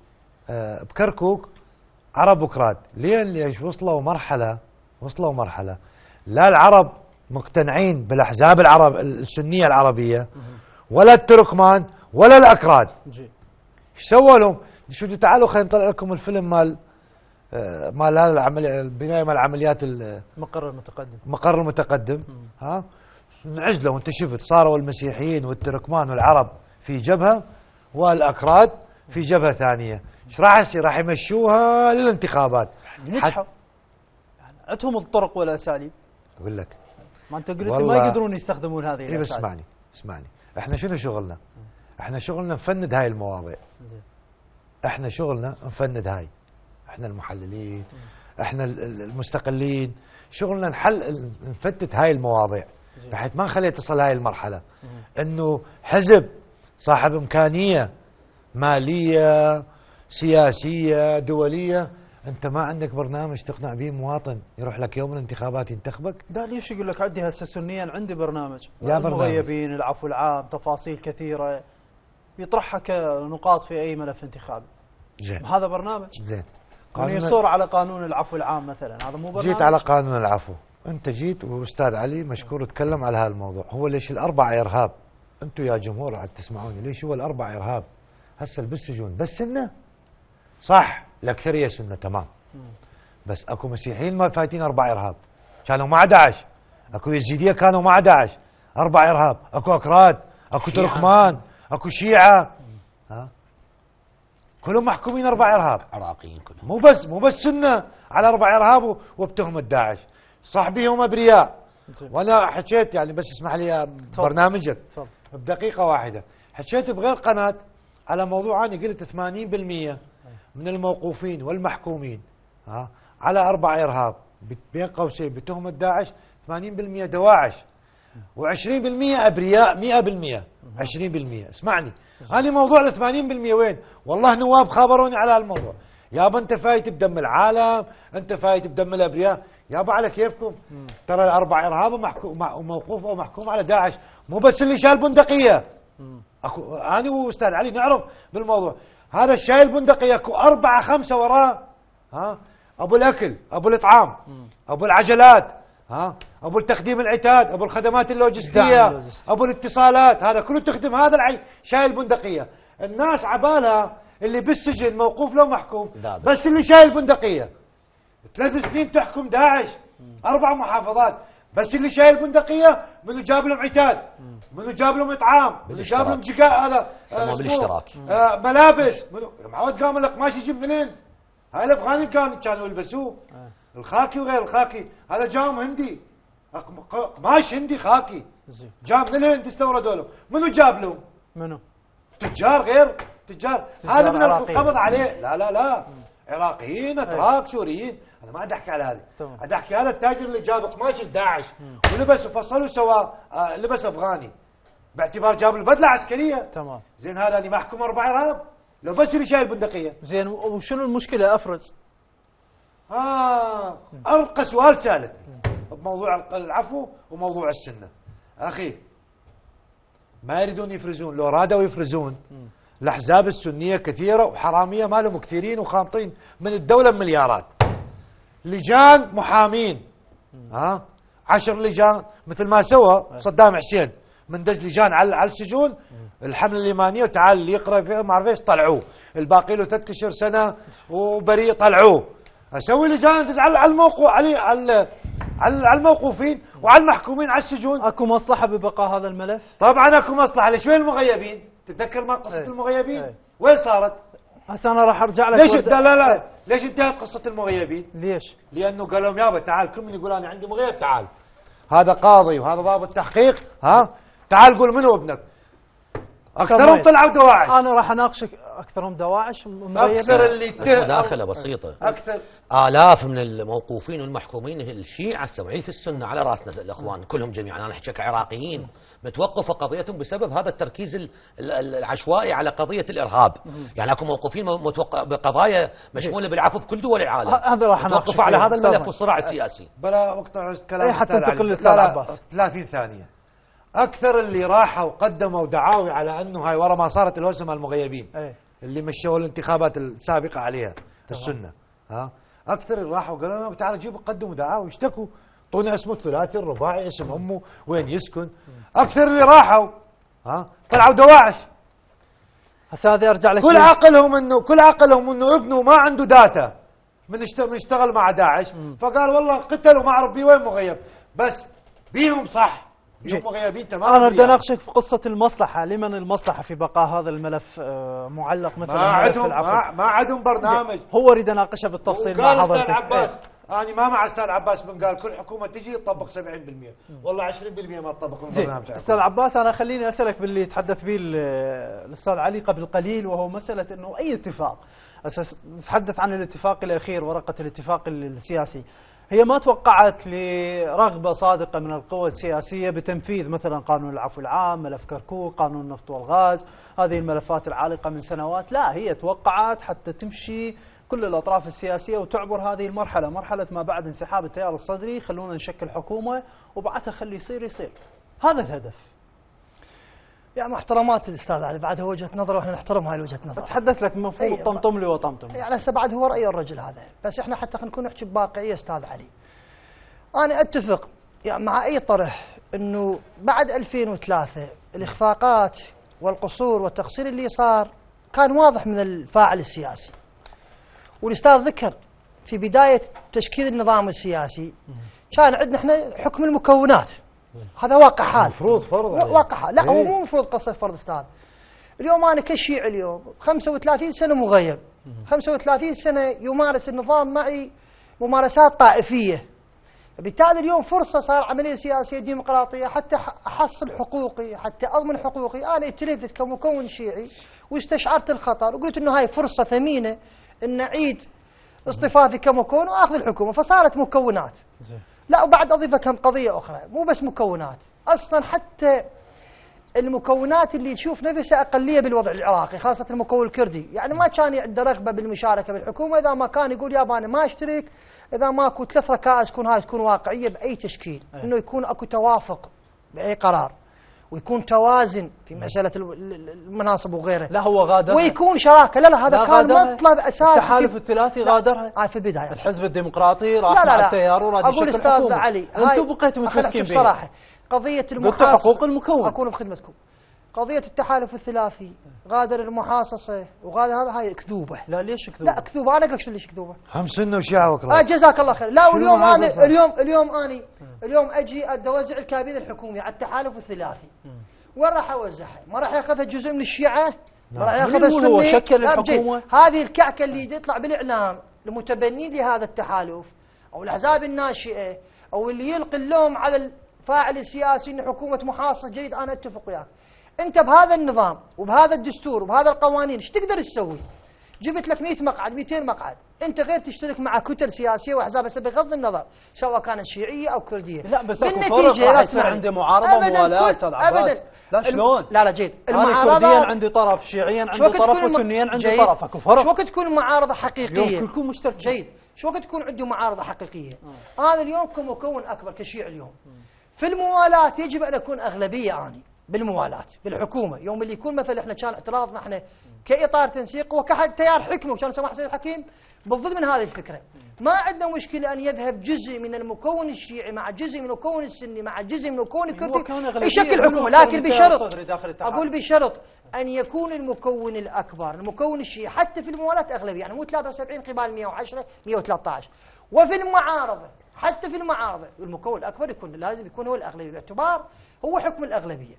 بكركوك عرب وكراد. ليش وصلوا مرحلة لا العرب مقتنعين بالأحزاب العرب السنية العربية ولا التركمان ولا الأكراد. ايش سووا لهم؟ شو تعالوا خلينا نطلع لكم الفيلم مال هذا البناية مال عمليات المقر المتقدم. ها انعزلوا، وانت شفت صاروا المسيحيين والتركمان والعرب في جبهة والأكراد في جبهة ثانية. ايش راح يصير؟ راح يمشوها للانتخابات. نجحوا يعني عندهم الطرق والاساليب. اقول لك ما انت قلت ما يقدرون يستخدمون هذه الاساليب. اسمعني احنا شنو شغلنا؟ احنا شغلنا نفند هاي المواضيع. احنا شغلنا نفند هاي، احنا المحللين، احنا المستقلين، شغلنا نفتت هاي المواضيع بحيث ما نخليها تصل هاي المرحلة انه حزب صاحب امكانية مالية سياسية دولية انت ما عندك برنامج تقنع به مواطن يروح لك يوم الانتخابات ينتخبك. ده ليش يقول لك عندي هسه سنيا عندي برنامج يا برنامج المغيبين العفو العام تفاصيل كثيرة يطرحها كنقاط في اي ملف انتخابي. زين، هذا برنامج. زين، يصور على قانون العفو العام مثلا، هذا مو برنامج. جيت على قانون العفو، انت جيت واستاذ علي مشكور تكلم على هذا الموضوع. هو ليش الاربع ارهاب؟ انتم يا جمهور عاد تسمعوني، ليش هو الاربع ارهاب هسه بالسجون؟ بس سنه صح، الاكثريه سنه تمام، بس اكو مسيحيين ما فايتين 4 ارهاب كانوا مع داعش، اكو يزيديه كانوا مع داعش 4 ارهاب، اكو اكراد، اكو تركمان، اكو شيعه، ها كلهم محكومين 4 ارهاب عراقيين كلهم. مو بس سنه على 4 ارهاب وبتهمه داعش، صح بيهم ابرياء. وانا حكيت يعني بس اسمح لي برنامجك بدقيقه واحده، حكيت بغير قناه على موضوع انا قلت 80% من الموقوفين والمحكومين على 4 ارهاب بين قوسين بتهمه داعش 80% دواعش و20% ابرياء 100%. 20% اسمعني، هذه موضوع ال 80% وين؟ والله نواب خابروني على هالموضوع، يابا انت فايت بدم العالم، انت فايت بدم الابرياء، يابا على كيفكم. ترى الاربع ارهاب وموقوف او محكوم على داعش، مو بس اللي شال بندقيه. اكو انا واستاذ علي نعرف بالموضوع، هذا الشايل بندقيه اكو 4 5 وراه، ها ابو الاكل، ابو الاطعام، ابو العجلات، ابو التخديم العتاد، ابو الخدمات اللوجستيه، ابو الاتصالات، هذا كله تخدم هذا شايل بندقيه. الناس عبالها اللي بالسجن موقوف له محكوم، بس اللي شايل بندقيه 3 سنين تحكم داعش 4 محافظات، بس اللي شايل بندقيه منو جاب لهم عتاد، منو جاب لهم اطعام، منو جاب لهم جقاء هذا بالاشتراك ملابس، معود قام القماش يجيب منين؟ هاي الافغاني كانوا يلبسوه، الخاكي وغير الخاكي، هذا جاهم هندي، قماش هندي خاكي جاء من الهند استوردوا له، منو جاب لهم؟ منو؟ تجار غير تجار، هذا من القبض عليه. لا عراقيين، اتراك، سوريين، انا ما عاد احكي على هذه، عاد احكي على التاجر اللي جاب قماش لداعش ولبس وفصل وسوى لبس افغاني باعتبار جاب البدله عسكريه. تمام. زين هذا اللي محكوم 4 ارهاب لو بس اللي شايل بندقيه. زين وشنو المشكله افرز؟ ارقى سؤال سالت بموضوع العفو وموضوع السنه. اخي ما يريدون يفرزون، لو رادوا يفرزون الاحزاب السنيه كثيره وحراميه ما لهم كثيرين وخامطين من الدوله بمليارات. لجان محامين 10 لجان مثل ما سوى صدام حسين، من دز لجان على السجون الحمله الايمانيه وتعال اللي يقرا فيها ما اعرف ايش طلعوه، الباقي له 3 اشهر سنه وبريء طلعوه. اسوي لجان دز على الموقوف على الموقوفين وعلى المحكومين على السجون. اكو مصلحه ببقاء هذا الملف؟ طبعا اكو مصلحه. ليش وين المغيبين؟ تتذكر ما قصه المغيبين؟ وين صارت؟ هسه انا راح ارجع لك. ليش لا ليش انتهت قصه المغيبين؟ ليش؟ لانه قال لهم يابا تعال، كل من يقول انا عندي مغيب تعال، هذا قاضي وهذا ضابط تحقيق، تعال قول منو ابنك. اكثرهم طلعوا دواعش. انا راح اناقشك اكثرهم دواعش اكثر اللي مداخله بسيطه. اكثر آلاف من الموقوفين والمحكومين الشيعة السبعين في السنة على راسنا الأخوان كلهم جميعا، أنا أحكي كعراقيين متوقفة قضيتهم بسبب هذا التركيز العشوائي على قضية الإرهاب. يعني اكو موقوفين بقضايا مشمولة بالعفو بكل دول العالم، هذا راح متوقفة على هذا الملف والصراع السياسي. بلا مقطع كلام حتى انتقل للأستاذ عباس 30 ثانية. أكثر اللي راحوا وقدموا دعاوي على أنه هاي ورا ما صارت الوسمة المغيبين اللي مشوا الانتخابات السابقة عليها السنة، أكثر اللي راحوا قالوا لنا تعالوا جيبوا قدموا دعاوي اشتكوا، طونا اسمه الثلاثي الرباعي، اسم أمه، وين يسكن. أكثر اللي راحوا طلعوا دواعش. هسه هذه ارجع لك. كل عقلهم انه ابنه ما عنده داتا من اشتغل مع داعش، فقال والله قتلوا ما اعرف بيه وين مغيب، بس بيهم صح بيهم مغيبين تماما. انا بدي اناقشك في قصه المصلحه، لمن المصلحه في بقاء هذا الملف معلق مثل ملف العفو؟ ما عندهم برنامج. هو يريد اناقشه بالتفصيل مع حضرتك. استاذ عباس انا ما مع استاذ عباس من قال كل حكومه تجي تطبق 70%، والله 20% ما تطبق البرنامج. استاذ عباس انا خليني اسالك باللي تحدث به الاستاذ علي قبل قليل، وهو مساله انه اي اتفاق، نتحدث عن الاتفاق الاخير، ورقه الاتفاق السياسي، هي ما توقعت لرغبة صادقة من القوى السياسية بتنفيذ مثلا قانون العفو العام، ملف كركوك، قانون النفط والغاز، هذه الملفات العالقة من سنوات. لا، هي توقعت حتى تمشي كل الأطراف السياسية وتعبر هذه المرحلة، مرحلة ما بعد انسحاب التيار الصدري، خلونا نشكل حكومة وبعدها خلي يصير. هذا الهدف. يعني محترمات الاستاذ علي، بعد هو وجهه نظره واحنا نحترم هاي وجهه نظره. اتحدث لك المفروض طمطم لي وطمطم. يعني هسه بعد هو راي الرجل هذا، بس احنا حتى نكون نحكي بواقعيه استاذ علي. انا اتفق يعني مع اي طرح انه بعد 2003 الاخفاقات والقصور والتقصير اللي صار كان واضح من الفاعل السياسي. والاستاذ ذكر في بدايه تشكيل النظام السياسي كان عندنا احنا حكم المكونات. هذا واقع حال. المفروض فرض واقع حال. لا هو مو مفروض قصة فرض استاذ. اليوم انا كشيعي اليوم 35 سنة مغيب، 35 سنة يمارس النظام معي ممارسات طائفية. بالتالي اليوم فرصة صار عملية سياسية ديمقراطية حتى احصل حقوقي، حتى اضمن حقوقي. انا اتلفت كمكون شيعي واستشعرت الخطر وقلت انه هاي فرصة ثمينة ان اعيد اصطفافي كمكون واخذ الحكومة، فصارت مكونات. لا وبعد أضيف كم قضية أخرى، مو بس مكونات، أصلا حتى المكونات اللي تشوف نفسها أقلية بالوضع العراقي، خاصة المكون الكردي، يعني ما كان عنده رغبة بالمشاركة بالحكومة. إذا ما كان يقول يابا أنا ما أشترك، إذا ماكو 3 ركائز تكون واقعية بأي تشكيل، إنه يكون أكو توافق بأي قرار. ويكون توازن في مسألة المناصب وغيره. لا هو غادر ويكون شراكة. لا هذا كان مطلب أساسي. التحالف الثلاثي غادرها في البداية. الحزب الديمقراطي راح مع التيار وراد يشكل أقول أستاذ علي أنتم بقيتوا متمسكين بها بصراحة. قضية المحاصصة حقوق المكون. أكون بخدمتكم. قضية التحالف الثلاثي غادر المحاصصة وغادر هاي كذوبة. لا ليش كذوبة؟ لا كذوبة. أنا أقول لك ليش كذوبة. هم سنة وشيعة وكلاس. جزاك الله خير. لا واليوم أنا اليوم أجي أوزع الكابينة الحكومي على التحالف الثلاثي. وين راح أوزعها؟ ما راح ياخذها جزء من الشيعة؟ ما راح ياخذها السني؟ هو شكل الحكومة. هذه الكعكة اللي تطلع بالإعلام المتبنين لهذا التحالف أو الأحزاب الناشئة أو اللي يلقي اللوم على الفاعل السياسي إن حكومة محاصصة جيد. أنا أتفق وياك. أنت بهذا النظام وبهذا الدستور وبهذا القوانين إيش تقدر تسوي؟ جبت لك 100 مقعد 200 مقعد، أنت غير تشترك مع كتل سياسية وأحزاب بغض النظر سواء كانت شيعية أو كردية. لا بس بالنتيجة راح يصير عندي معارضة ولا أستاذ عباس؟ لا شلون؟ لا جيد. المعارضة كرديا عندي طرف، شيعيا عندي طرف، وسنيا عندي طرف. اكو فرق. شو وقت تكون معارضة حقيقية؟ كلكم مشترك. جيد. شو وقت تكون عنده معارضة حقيقية؟ أنا اليوم كمكون أكبر كشيعي اليوم في الموالاة يجب أن أكون أغلبية أنا بالموالاة بالحكومة. يوم اللي يكون مثلا احنا كان اعتراضنا احنا كإطار تنسيق وكحد تيار حكمه وكان سماح سيد الحكيم بالضبط من هذه الفكرة. ما عندنا مشكلة أن يذهب جزء من المكون الشيعي مع جزء من المكون السني مع جزء من المكون الكردي يشكل حكومة، لكن بشرط أقول بشرط أن يكون المكون الأكبر المكون الشيعي حتى في الموالاة أغلبية، يعني مو 73 قبال 110 113. وفي المعارضة حتى في المعارضة المكون الأكبر يكون لازم يكون هو الأغلبية باعتبار هو حكم الأغلبية.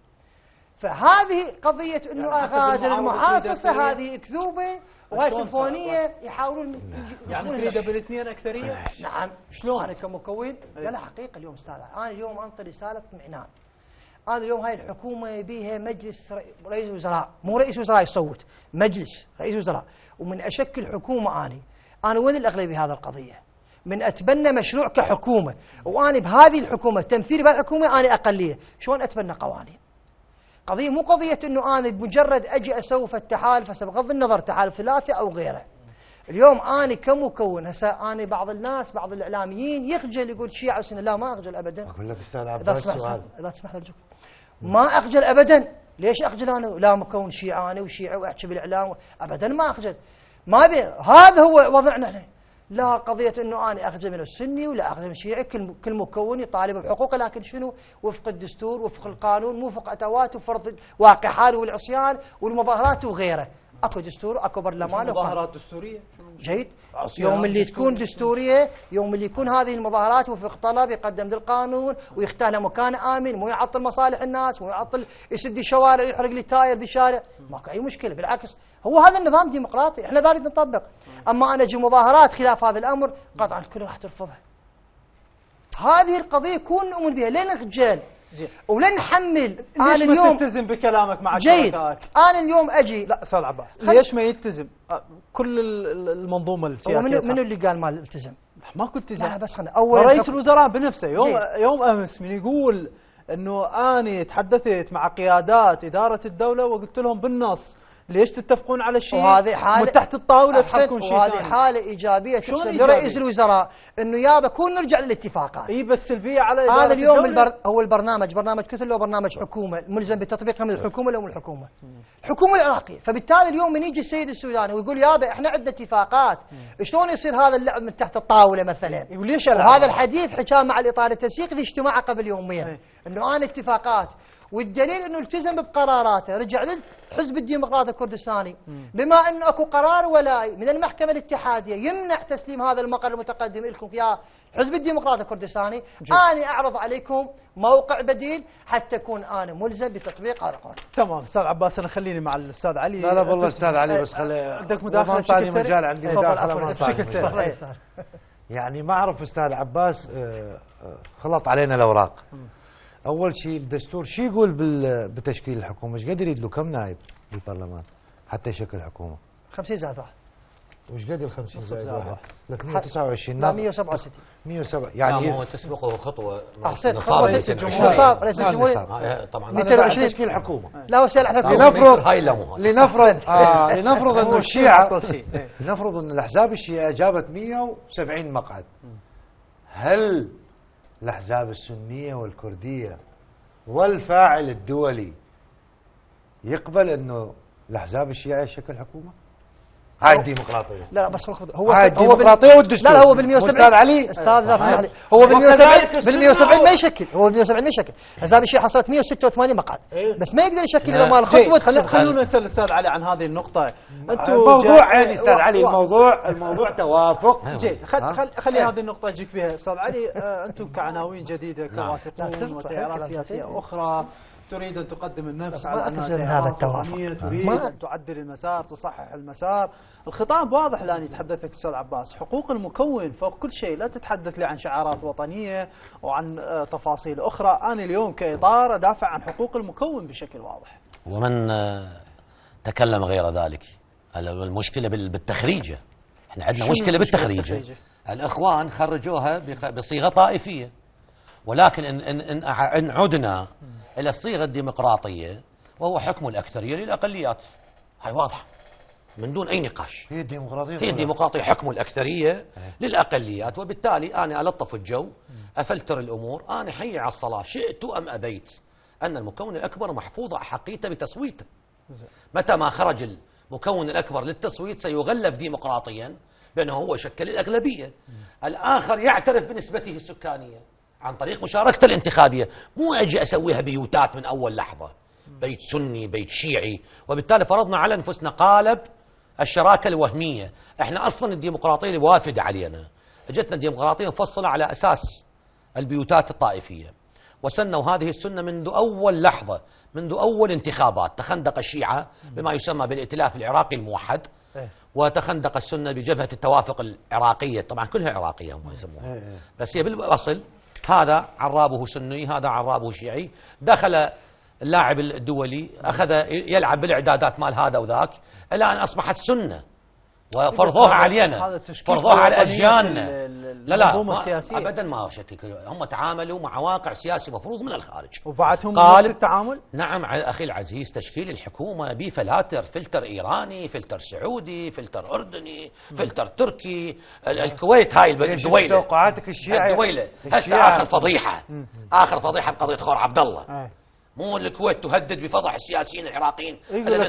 فهذه قضية أنه أغادر المحاصصة هذه كذوبة وهي سيمفونية يحاولون يعني تريد بالاثنين أكثرية؟ نعم. شلون؟ أنا كمكون لا حقيقة اليوم أستاذ أنا اليوم أنطي رسالة اطمئنان. أنا اليوم هاي الحكومة بيها مجلس رئيس وزراء، مو رئيس وزراء يصوت، مجلس رئيس وزراء، ومن أشكل حكومة أنا وين الأغلبية بهذا القضية؟ من أتبنى مشروع كحكومة وأنا بهذه الحكومة تمثيلي بهالحكومة أنا أقلية، شلون أتبنى قوانين؟ قضية مو قضية أنه أنا بمجرد أجي أسوي التحالف هسه بغض النظر تحالف ثلاثي أو غيره. اليوم أنا كمكون هسه أنا بعض الناس بعض الإعلاميين يخجل يقول شيعة وسنة. لا ما أخجل أبدا. أقول لك أستاذ عباس سؤال. إذا تسمح أرجوك. ما أخجل أبدا. ليش أخجل أنا؟ لا مكون شيعة أنا وشيعة وأحكي بالإعلام أبدا ما أخجل. ما بي هذا هو وضعنا احنا. لا قضية أنه أنا أخجل من السني ولا أخجل من الشيعي، كل مكون يطالب بحقوقه لكن شنو؟ وفق الدستور وفق القانون مو وفق أتوات وفرض واقع حال والعصيان والمظاهرات وغيره. أكو دستور أكو برلمان. مظاهرات دستورية جيد. يوم اللي تكون دستورية يوم اللي يكون هذه المظاهرات وفق طلب يقدم للقانون ويختار له مكان آمن مو يعطل مصالح الناس مو يعطل يسد الشوارع يحرق لي تاير بالشارع. ماكو أي مشكلة بالعكس هو هذا النظام ديمقراطي احنا ذا نطبق. أما أنا أجي مظاهرات خلاف هذا الأمر قطعا الكل راح ترفضها. هذه القضية كون نؤمن بها لين نخجل ولن نحمل. أنا اليوم ما تلتزم بكلامك مع شركائك؟ أنا اليوم أجي لا أستاذ عباس ليش ما يلتزم كل المنظومة السياسية؟ منو اللي قال ما التزم؟ ما كنت التزم. لا بس أنا أول رئيس الوزراء بنفسه يوم أمس من يقول أنه أنا تحدثت مع قيادات إدارة الدولة وقلت لهم بالنص ليش تتفقون على شيء تحت الطاولة تحكون شيء ثاني. وهذه حالة إيجابية لرئيس الوزراء إنه يابا كون نرجع للاتفاقات. إي بس سلبية على هذا اليوم هو البرنامج برنامج كتل وبرنامج حكومة ملزم بتطبيقها من الحكومة لو من الحكومة الحكومة العراقية. فبالتالي اليوم من يجي السيد السوداني ويقول يابا إحنا عندنا اتفاقات شلون يصير هذا اللعب من تحت الطاولة مثلا؟ وليش وهذا الحديث حكاه مع الإطار التنسيقي في اجتماع قبل يومين إنه أنا اتفاقات والدليل انه التزم بقراراته رجع للحزب الديمقراطي الكردستاني بما انه اكو قرار ولاي من المحكمه الاتحاديه يمنع تسليم هذا المقر المتقدم لكم يا حزب الديمقراطي الكردستاني. انا اعرض عليكم موقع بديل حتى اكون انا ملزم بتطبيق هذا القانون. تمام استاذ عباس انا خليني مع الاستاذ علي. لا والله استاذ علي بس خلي عندك مداخله بشكل سريع. مجال عندي مداخله بشكل سريع. يعني ما اعرف استاذ عباس خلط علينا الاوراق. أول شيء الدستور شو يقول بتشكيل الحكومة؟ ايش قد يريد له كم نائب بالبرلمان حتى يشكل حكومة؟ 50 زائد واحد. وش قد ال 50 زائد واحد؟ 329 لا 167 107 يعني هو تسبقه خطوة أحسن خطوة رئيس الجمهورية رئيس الجمهورية طبعا 220 تشكيل الحكومة. لا هو سأل لنفرض انه الشيعة لنفرض ان الاحزاب الشيعية جابت 170 مقعد. هل الأحزاب السنية والكردية والفاعل الدولي يقبل انه الاحزاب الشيعيه تشكل حكومه؟ هاي الديمقراطيه. لا بس هاي الديمقراطيه والدستور. لا هو بال 170 استاذ علي استاذ لا اسمح لي، هو بال 170 ما يشكل، هو بال 170 ما يشكل. احزاب الشيعة حصلت 186 مقعد بس ما يقدر يشكل اذا ما الخطوه. خلونا نسال الاستاذ علي عن هذه النقطه. الموضوع يعني استاذ علي الموضوع توافق. خلي هذه النقطه اجيك فيها استاذ علي. انتم كعناوين جديده كواثقون وتيارات سياسيه اخرى تريد أن تقدم النفس على أنها تيارات وطنية، تريد أن تعدل المسار، تصحح المسار. الخطاب واضح الآن يتحدثك أستاذ عباس، حقوق المكون فوق كل شيء، لا تتحدث لي عن شعارات وطنية وعن تفاصيل أخرى. أنا اليوم كإطار أدافع عن حقوق المكون بشكل واضح. ومن تكلم غير ذلك؟ المشكلة بالتخريجة، احنا عندنا مشكلة بالتخريجة. الإخوان خرجوها بصيغة طائفية، ولكن إن عدنا إلى الصيغة الديمقراطية وهو حكم الأكثرية للأقليات، هاي واضحة من دون أي نقاش. هي الديمقراطية حكم الأكثرية للأقليات، وبالتالي أنا ألطف الجو، أفلتر الأمور، أنا حي على الصلاة شئت أم أبيت أن المكون الأكبر محفوظ أحقيته بتصويته. متى ما خرج المكون الأكبر للتصويت سيغلب ديمقراطيا بأنه هو شكل الأغلبية. الآخر يعترف بنسبته السكانية عن طريق مشاركته الانتخابية، مو أجي أسويها بيوتات من أول لحظة، بيت سني بيت شيعي، وبالتالي فرضنا على أنفسنا قالب الشراكة الوهمية. احنا أصلا الديمقراطية الوافدة علينا، اجتنا الديمقراطية مفصلة على أساس البيوتات الطائفية، وسنوا هذه السنة منذ أول لحظة، منذ أول انتخابات. تخندق الشيعة بما يسمى بالائتلاف العراقي الموحد، وتخندق السنة بجبهة التوافق العراقية، طبعا كلها عراقية هم يسموها، بس هي بالأصل هذا عرابه سني هذا عرابه شيعي. دخل اللاعب الدولي أخذ يلعب بالإعدادات مال هذا وذاك إلى أن أصبحت سنة وفرضوها علينا، فرضوها على أجيالنا. لا أبدا ما شكل، هم تعاملوا مع واقع سياسي مفروض من الخارج وبعدهم نفس التعامل. نعم أخي العزيز، تشكيل الحكومة بفلاتر، فلتر إيراني، فلتر سعودي، فلتر أردني، فلتر تركي. الكويت هاي الدويلة، توقعاتك الشيعة الدويلة هسه آخر فضيحة، آخر فضيحة بقضية خور عبد الله. مو الكويت تهدد بفضح السياسيين العراقيين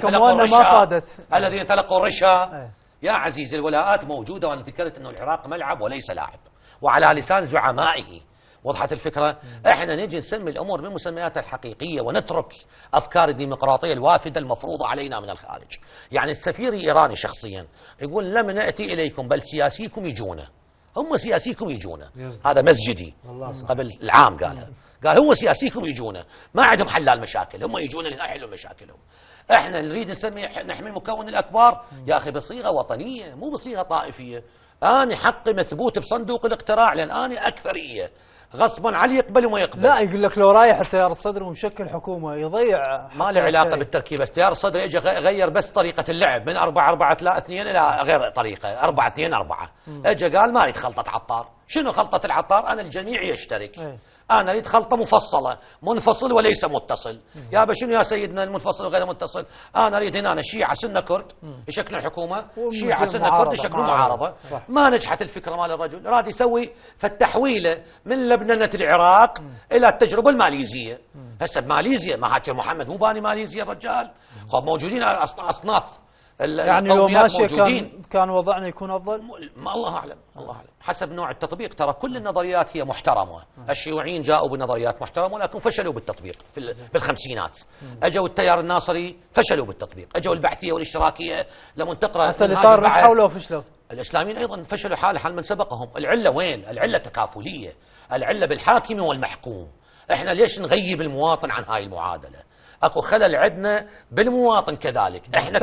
الذين تلقوا الرشا. يا عزيزي الولاءات موجودة، وأنا فكرت أنه العراق ملعب وليس لاعب، وعلى لسان زعمائه. وضحت الفكرة؟ احنا نجي نسمي الأمور بمسمياتها الحقيقية ونترك أفكار الديمقراطية الوافدة المفروضة علينا من الخارج. يعني السفير الإيراني شخصيا يقول لم نأتي إليكم بل سياسيكم يجونا، هم سياسيكم يجونا. هذا مسجدي قبل العام قال هو سياسيكم يجونا، ما عندهم حلال مشاكل، هم يجونا لنحل مشاكلهم. احنا نريد نسمي نحمي المكون الأكبر يا أخي بصيغة وطنية مو بصيغة طائفية. أنا حقي مثبوت بصندوق الاقتراع لأن أنا أكثرية، غصبا علي يقبل وما يقبل. لا يقول لك لو رايح التيار الصدري ومشكل حكومة يضيع. ما له علاقة بالتركيب، التيار الصدري اجى غير بس طريقة اللعب من 4-4-2 إلى غير طريقة 4-2-4. اجى قال ما أريد خلطة عطار. شنو خلطة العطار؟ أنا الجميع يشترك. أنا أريد خلطة مفصلة، منفصل وليس متصل. يابا شنو يا سيدنا المنفصل وغير متصل؟ أنا أريد هنا شيعة سنة كرد يشكلون حكومة، شيعة سنة كرد يشكلون معارضة. ما نجحت الفكرة مال الرجل، راد يسوي فالتحويلة من لبنانة العراق إلى التجربة الماليزية. هسه بماليزيا مهاتير محمد مو باني ماليزيا الرجال، خب موجودين أصناف يعني لو ماشي كان وضعنا يكون أفضل. ما الله أعلم، الله أعلم حسب نوع التطبيق. ترى كل النظريات هي محترمة، الشيوعيين جاءوا بنظريات محترمة ولكن فشلوا بالتطبيق بالخمسينات. أجوا التيار الناصري فشلوا بالتطبيق، أجوا البعثية والاشتراكية لما تقرأ هسه الإطار حاولوا وفشلوا. الإسلاميين أيضا فشلوا حال من سبقهم. العلة وين؟ العلة تكافلية، العلة بالحاكم والمحكوم. احنا ليش نغيب المواطن عن هاي المعادلة؟ اكو خلل عندنا بالمواطن كذلك. احنا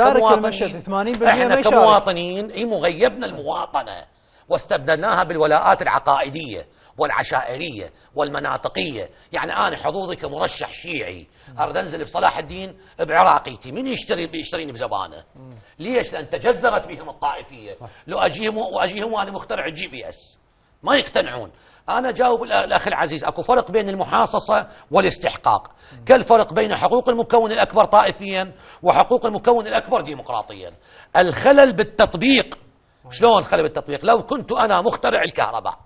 كمواطنين مغيبنا المواطنة واستبدلناها بالولاءات العقائدية والعشائرية والمناطقية. يعني أنا حظوظي كمرشح شيعي أريد أنزل بصلاح الدين بعراقيتي، من بيشتريني بزبانه؟ ليش؟ لأن تجذرت بهم الطائفية. لو أجيهم وأنا مخترع الGPS ما يقتنعون. أنا جاوب الأخ العزيز، أكو فرق بين المحاصصة والاستحقاق، كالفرق بين حقوق المكون الأكبر طائفيا وحقوق المكون الأكبر ديمقراطيا. الخلل بالتطبيق. شلون خلل بالتطبيق؟ لو كنت أنا مخترع الكهرباء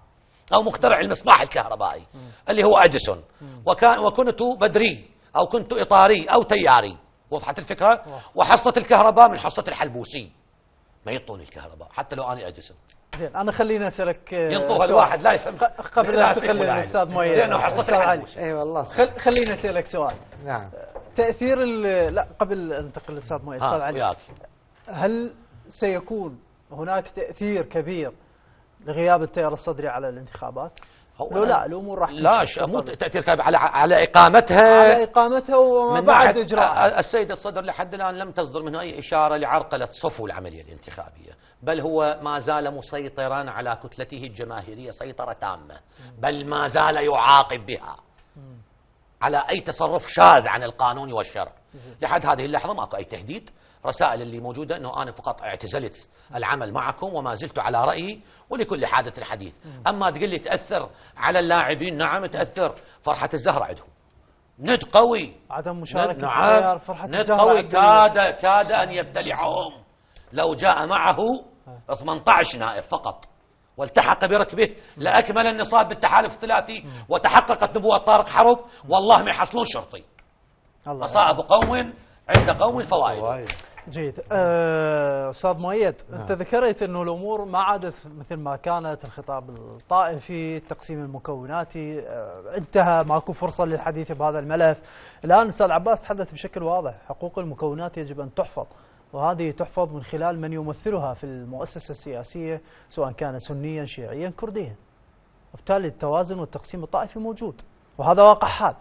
أو مخترع المصباح الكهربائي اللي هو أديسون، وكنت بدري أو كنت إطاري أو تياري، وضحت الفكرة؟ وحصة الكهرباء من حصة الحلبوسي، ما ينطوني الكهرباء حتى لو أنا أديسون. زين، أنا خليني أسألك ينطوها الواحد لا يفهم قبل أن تخلي الأستاذ مؤيد، لأنه حصة الحلبوسي. اي والله. خليني أسألك سؤال. نعم. تأثير لا قبل أن ننتقل للأستاذ مؤيد، أستاذ علي، هل سيكون هناك تأثير كبير لغياب التيار الصدري على الانتخابات؟ لا الأمور راح لا مو تأثير كبير على إقامتها وما بعد إجراء. السيد الصدر لحد الآن لم تصدر منه أي إشارة لعرقلة صفو العملية الانتخابية، بل هو ما زال مسيطرا على كتلته الجماهيرية سيطرة تامة، بل ما زال يعاقب بها على أي تصرف شاذ عن القانون والشرع. لحد هذه اللحظة ماكو أي تهديد. رسائل اللي موجودة أنه أنا فقط اعتزلت العمل معكم وما زلت على رأيي، ولكل حادث حديث. أما تقول لي تأثر على اللاعبين، نعم تأثر. فرحة الزهرة عندهم ند قوي، عدم مشاركة نعم فرحة ند قوي كاد أن يبتلعهم لو جاء معه 18 نائب فقط والتحق بركبه لأكمل النصاب بالتحالف الثلاثي وتحققت نبوة طارق حرب، والله ما يحصلون شرطي. مصائب قوم عند قوم فوائد. جيد. أستاذ مؤيد، أنت ذكرت أنه الأمور ما عادت مثل ما كانت، الخطاب الطائفي، التقسيم المكوناتي انتهى، ماكو فرصة للحديث بهذا الملف. الآن أستاذ عباس تحدث بشكل واضح، حقوق المكونات يجب أن تحفظ، وهذه تحفظ من خلال من يمثلها في المؤسسة السياسية سواء كان سنيا شيعيا كرديا، وبالتالي التوازن والتقسيم الطائفي موجود، وهذا واقع حال.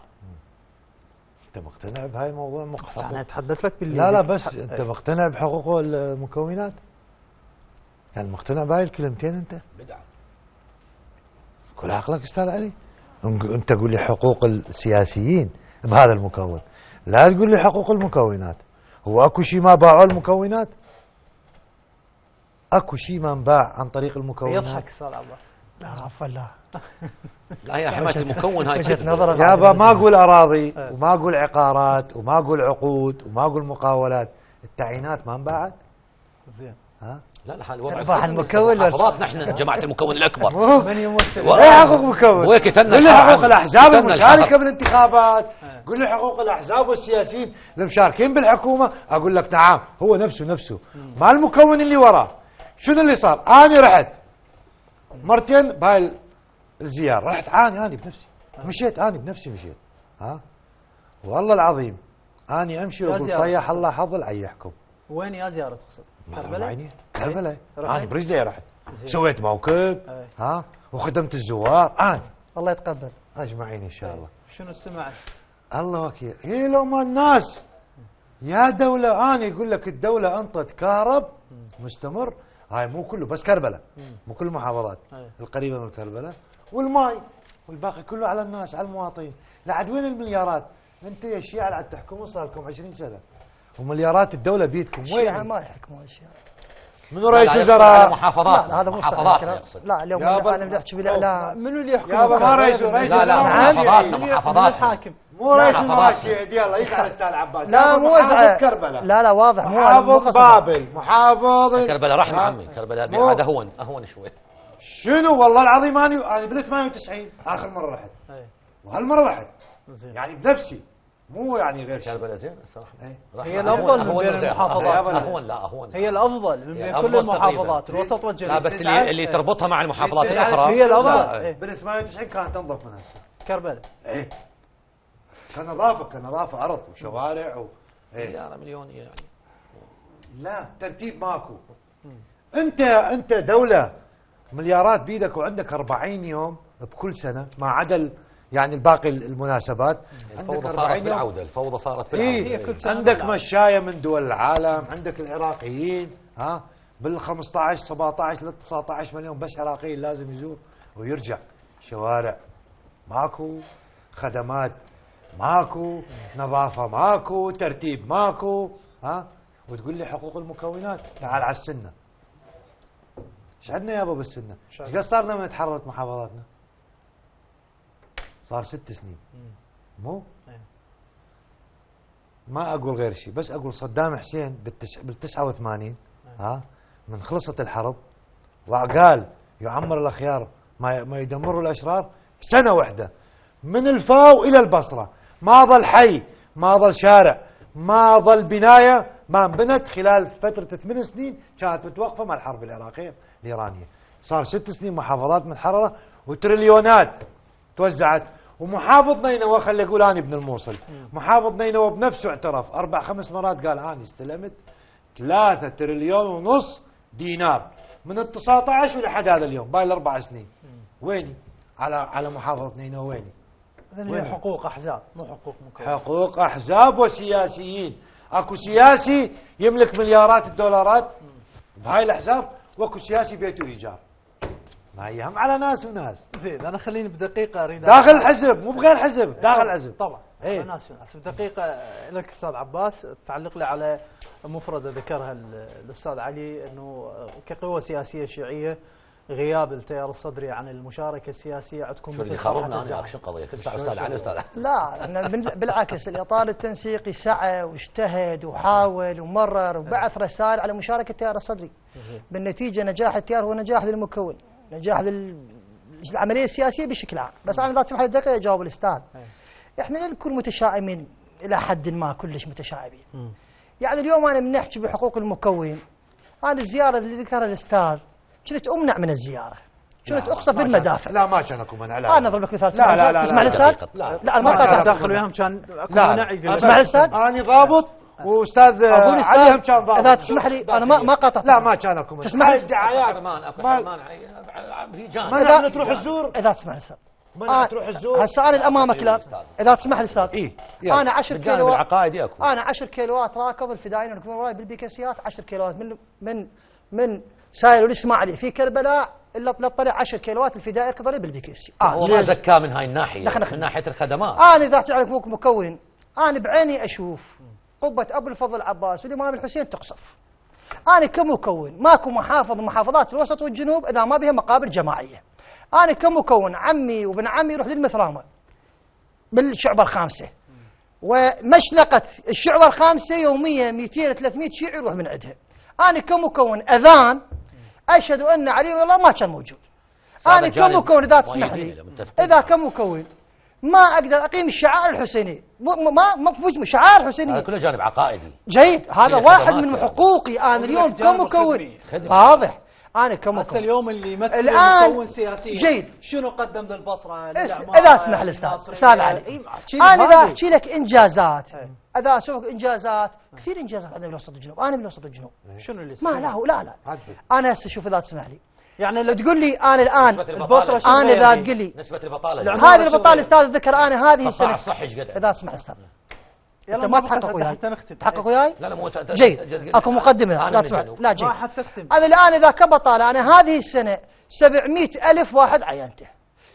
انت مقتنع بهاي الموضوع؟ بس انا اتحدث لك لا بس انت مقتنع بحقوق المكونات؟ يعني مقتنع بهاي الكلمتين انت؟ بدعة. كل عقلك استاذ علي. انت تقول لي حقوق السياسيين بهذا المكون، لا تقول لي حقوق المكونات. هو اكو شيء ما باعوا المكونات؟ اكو شيء ما انباع عن طريق المكونات؟ يضحك استاذ عباس. لا عفوا لا لا يا حماية المكون هاي يابا ما اقول اراضي وما اقول عقارات وما اقول عقود وما اقول مقاولات، التعيينات ما انباعت؟ زين. ها؟ لا الوضع المكون نحن جماعة المكون الأكبر. من يمثل؟ ايه حقوق مكون؟ قول لي حقوق الأحزاب المشاركة بالانتخابات، قول لي حقوق الأحزاب والسياسيين المشاركين بالحكومة، أقول لك نعم هو نفسه ما المكون اللي وراه. شنو اللي صار؟ أنا رحت مرتين بهاي الزيارة، رحت أنا بنفسي مشيت، أنا بنفسي مشيت. ها والله العظيم أنا أمشي وأقول طيح الله حظ العيحكم. وين يا زيارة تقصد؟ كربلاء؟ كربلاء. أنا برجلي رحت سويت موكب ها وخدمت الزوار. أنا الله يتقبل أجمعين إن شاء الله. شنو سمعت؟ الله وكيل. هي لو ما الناس يا دولة، أنا يقول لك الدولة أنطت كهرب مستمر، هاي مو كله بس كربلاء، مو كل المحافظات القريبة من كربلاء، والماي والباقي كله على الناس، على المواطنين. لعد وين المليارات؟ انتم يا الشيعة لعد تحكمون صار لكم 20 سنة ومليارات الدولة بيدكم، وين؟ ما يحكمون الشيعة. منو رئيس وزراء؟ محافظات. لا هذا مو صحيح. لا اليوم انا نحكي بالاعلام. منو اللي يحكم؟ يابا ما رئيس محافظات الحاكم مو رئيس الماشي. يلا يزعل الاستاذ عباس. لا مو ازعل كربلاء. لا واضح مو محافظ بابل، محافظ كربلاء رحمة عمي، كربلاء بالعادة اهون شوي. شنو والله العظيم انا بال 98 اخر مرة رحت، وهالمرة رحت يعني بنفسي، مو يعني غير شيء. كربلاء زين الصراحة. هي الافضل من بين المحافظات. اهون هي الافضل من بين كل المحافظات، الوسط والجنوب. لا بس اللي تربطها مع المحافظات الاخرى هي الافضل. بال 98 كانت تنظف من هسه كربلاء. ايه كنظافة ارض وشوارع مليار مليون يعني. لا ترتيب ماكو. انت دولة مليارات بيدك وعندك 40 يوم بكل سنة ما عدا يعني الباقي المناسبات. الفوضى صارت بالعودة، الفوضى صارت بالعودة. عندك مشاية من دول العالم، عندك العراقيين ها بال 15 17 ل 19 مليون بس عراقيين لازم يزور ويرجع. شوارع ماكو، خدمات ماكو، نظافة ماكو، ترتيب ماكو. ها وتقول لي حقوق المكونات؟ تعال على السنة. ايش عندنا يابا بالسنة؟ ايش قد صارنا من تحررت محافظاتنا؟ صار 6 سنين. مو؟ ما اقول غير شيء، بس اقول صدام حسين بال 89 ها من خلصت الحرب وقال يعمر الاخيار ما يدمروا الأشرار سنة واحدة من الفاو إلى البصرة، ما ظل حي، ما ظل شارع، ما ظل بناية ما انبنت خلال فترة 8 سنين كانت متوقفة مع الحرب العراقية الإيرانية. صار 6 سنين محافظات متحررة وتريليونات توزعت. ومحافظ نينوى خلي يقول أنا ابن الموصل، محافظ نينوى بنفسه اعترف 4-5 مرات قال أنا استلمت 3 تريليون ونص دينار من ال 19 ولحد هذا اليوم باقي ال4 سنين. ويني على محافظة نينوى ويني؟ هي حقوق أحزاب مو حقوق مكون. حقوق أحزاب وسياسيين. اكو سياسي يملك مليارات الدولارات بهاي الأحزاب، واكو سياسي بيته إيجار. ما يهم على ناس وناس. زين أنا خليني بدقيقة أريد داخل الحزب مو بغير حزب، داخل الحزب طبعا. ايه؟ ناس وناس. بدقيقة لك أستاذ عباس تعلق لي على مفردة ذكرها الأستاذ علي أنه كقوة سياسية شيعية غياب التيار الصدري عن المشاركة السياسية عندكم شو اللي خربنا أنا أكشن قضية أستاذ علي أستاذ علي. لا احنا بالعكس الإطار التنسيقي سعى واجتهد وحاول ومرر وبعث رسائل على مشاركة التيار الصدري. بالنتيجة نجاح التيار هو نجاح للمكون، نجاح للعملية السياسية بشكل عام. بس أنا إذا تسمح لي دقيقة أجاوب الأستاذ. احنا نكون متشائمين إلى حد ما، كلش متشائمين. يعني اليوم أنا من نحكي بحقوق المكون، أنا الزيارة اللي ذكرها الأستاذ كنت أمنع من الزيارة، كنت أقصف بالمدافع. لا ما كان اكو منع. لا أنا أضرب لك مثال. لا تسمع الأستاذ؟ لا أنا ما قاطعت. داخل وياهم كان اكو منع. تسمع الأستاذ؟ أنا ضابط واستاذ علي هم كان ضابط. إذا تسمح لي أنا ما قاطعت. لا ما كان اكو منع. تسمح لي؟ الدعايات ما تروح الزور. إذا تسمح الأستاذ تروح الزور. هسه أنا الأمامك الآن إذا تسمح لي أستاذ. إيه أنا 10 كيلوات العقائدي أكو. أنا 10 كيلوات راكب الفدائيين يكونون وراي بالبيكسيات 10 كيلوات من سايل والإسماعيلي في كربلاء إلا للطريق 10 كيلوات الفدائي يركض لي بالبيكسي. هو ما زكاه من هاي الناحية، من ناحية الخدمات. أنا إذا تعرف مكون أنا بعيني أشوف قبة أبو الفضل العباس والإمام الحسين تقصف. أنا كمكون ماكو محافظ من محافظات الوسط والجنوب إذا ما بها مقابر جماعية. أنا كمكون عمي وابن عمي يروح للمثرامة بالشعبة الخامسة، ومشلقة الشعبة الخامسة يوميا 200-300 شيعي يروح من عندها. أنا كمكون أذان أشهد أن علي والله ما كان موجود. أنا كمكون إذا تسمح لي، إذا كمكون ما أقدر أقيم الشعائر الحسينية، ما شعائر الحسينية. هذا كله جانب عقائدي. جيد، هذا واحد من حقوقي أنا اليوم كمكون. واضح. أنا كمكون. بس اليوم اللي يمثل المكون سياسيا جيد. شنو قدم للبصرة؟ إذا اسمح لي أستاذ علي، أنا إذا أحكي لك إنجازات، إذا أسوق إنجازات كثير إنجازات عندنا بالوسط الجنوب، أنا بالوسط الجنوب. شنو اللي ما لا أنا هسه شوف إذا تسمح لي، يعني لو تقول لي أنا الآن البصرة أنا إذا تقول لي نسبة البطالة هذه البطالة أستاذ ذكر أنا هذه السنة إذا اسمح أستاذ أنت ما تحقق وياي. تحقق وياي؟ لا مو جيد. اكو مقدمة لا تسمع. لا جيد. ما حد تختم. أنا الآن إذا كبطالة أنا هذه السنة 700,000 واحد عينته،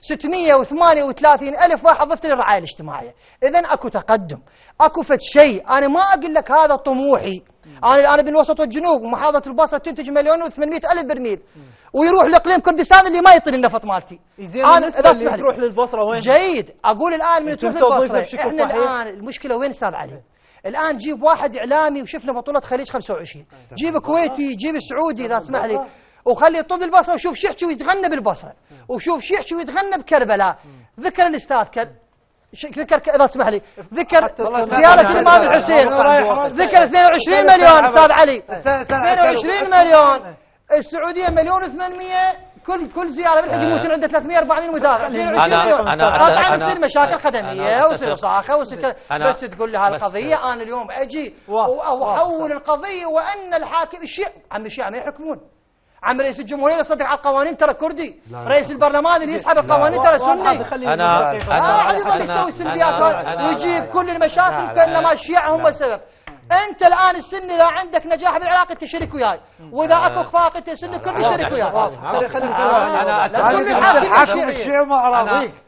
638,000 واحد ضفت للرعاية الاجتماعية. إذن اكو تقدم، اكو فد شيء. أنا ما أقول لك هذا طموحي. أنا بالوسط والجنوب ومحافظة البصرة تنتج 1,800,000 برميل، ويروح لإقليم كردستان اللي ما يطيل النفط مالتي. أنا إذا تروح للبصرة وين؟ جيد. أقول الآن من تروح للبصرة إحنا الآن المشكلة وين أستاذ علي؟ الآن جيب واحد إعلامي وشفنا بطولة خليج 25، جيب كويتي، جيب سعودي إذا اسمح لي، وخلي يطب البصرة وشوف شو يحكي ويتغنى بالبصرة، وشوف شو يحكي ويتغنى بكربلاء. ذكر الأستاذ ذكر إذا اسمح لي، ذكر زيارة الإمام الحسين، ذكر 22 مليون أستاذ علي، 22 مليون. السعودية 1,800,000 كل زياره بالحج يموتون عنده 340 متابع. 22 مليون. طبعا يصير مشاكل خدميه ويصير صاخه ويصير كذا. بس تقول لي هالقضيه انا اليوم اجي واحول القضيه وان الحاكم الشيعي عم الشيعة ما يحكمون. عم رئيس الجمهوريه يصدق على القوانين ترى كردي، رئيس البرلمان اللي يسحب القوانين ترى سني. انا يظل يسوي سلبيات ويجيب كل المشاكل كانما الشيعة هم السبب. انت الان السني اذا عندك نجاح بالعراق انت شريك وياي، واذا اكو اخفاق انت سني كل شريك وياي. انا الشيعي ما اراضيك.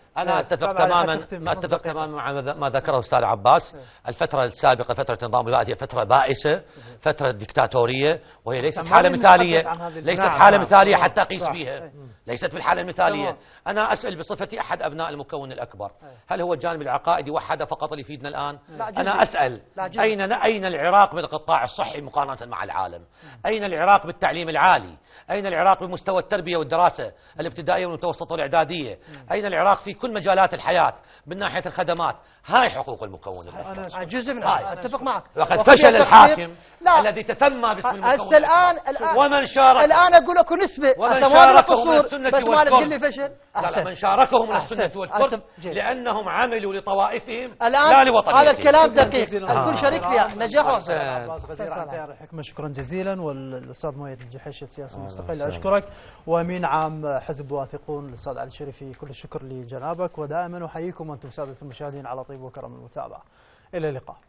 أنا أتفق تماما مع ما ذكره الأستاذ عباس. الفترة السابقة فترة نظام الولايات هي فترة بائسة، فترة ديكتاتورية، وهي ليست حالة مثالية، ليست حالة مثالية حتى أقيس بها، ليست بالحالة المثالية. أنا أسأل بصفتي أحد أبناء المكون الأكبر، هل هو الجانب العقائدي وحده فقط اللي يفيدنا الآن؟ أنا أسأل أين العراق بالقطاع الصحي مقارنة مع العالم؟ أين العراق بالتعليم العالي؟ أين العراق بمستوى التربية والدراسة الابتدائية والمتوسطة والإعدادية؟ أين العراق في كل مجالات الحياة من ناحية الخدمات؟ هاي حقوق المكون الأكبر. جزء منها أتفق معك. وقد فشل الحاكم الذي تسمى باسم المكون الأكبر ومن شارك. الآن أقول لكم نسبة ومن شاركهم من السنة بس ما تقول لي فشل. لا من شاركهم من السنة والكرد لأنهم عملوا لطوائفهم لا لوطنيتهم. هذا الكلام دقيق، الكل شريك فيها نجاح. الحكمة شكرا جزيلا. والأستاذ مؤيد الجحيشي السياسي المستقل أشكرك، وأمين عام حزب واثقون الأستاذ علي الشريفي كل الشكر لجنابك، ودائما أحييكم وأنتم سادة المشاهدين على طيب وكرم المتابعة. إلى اللقاء.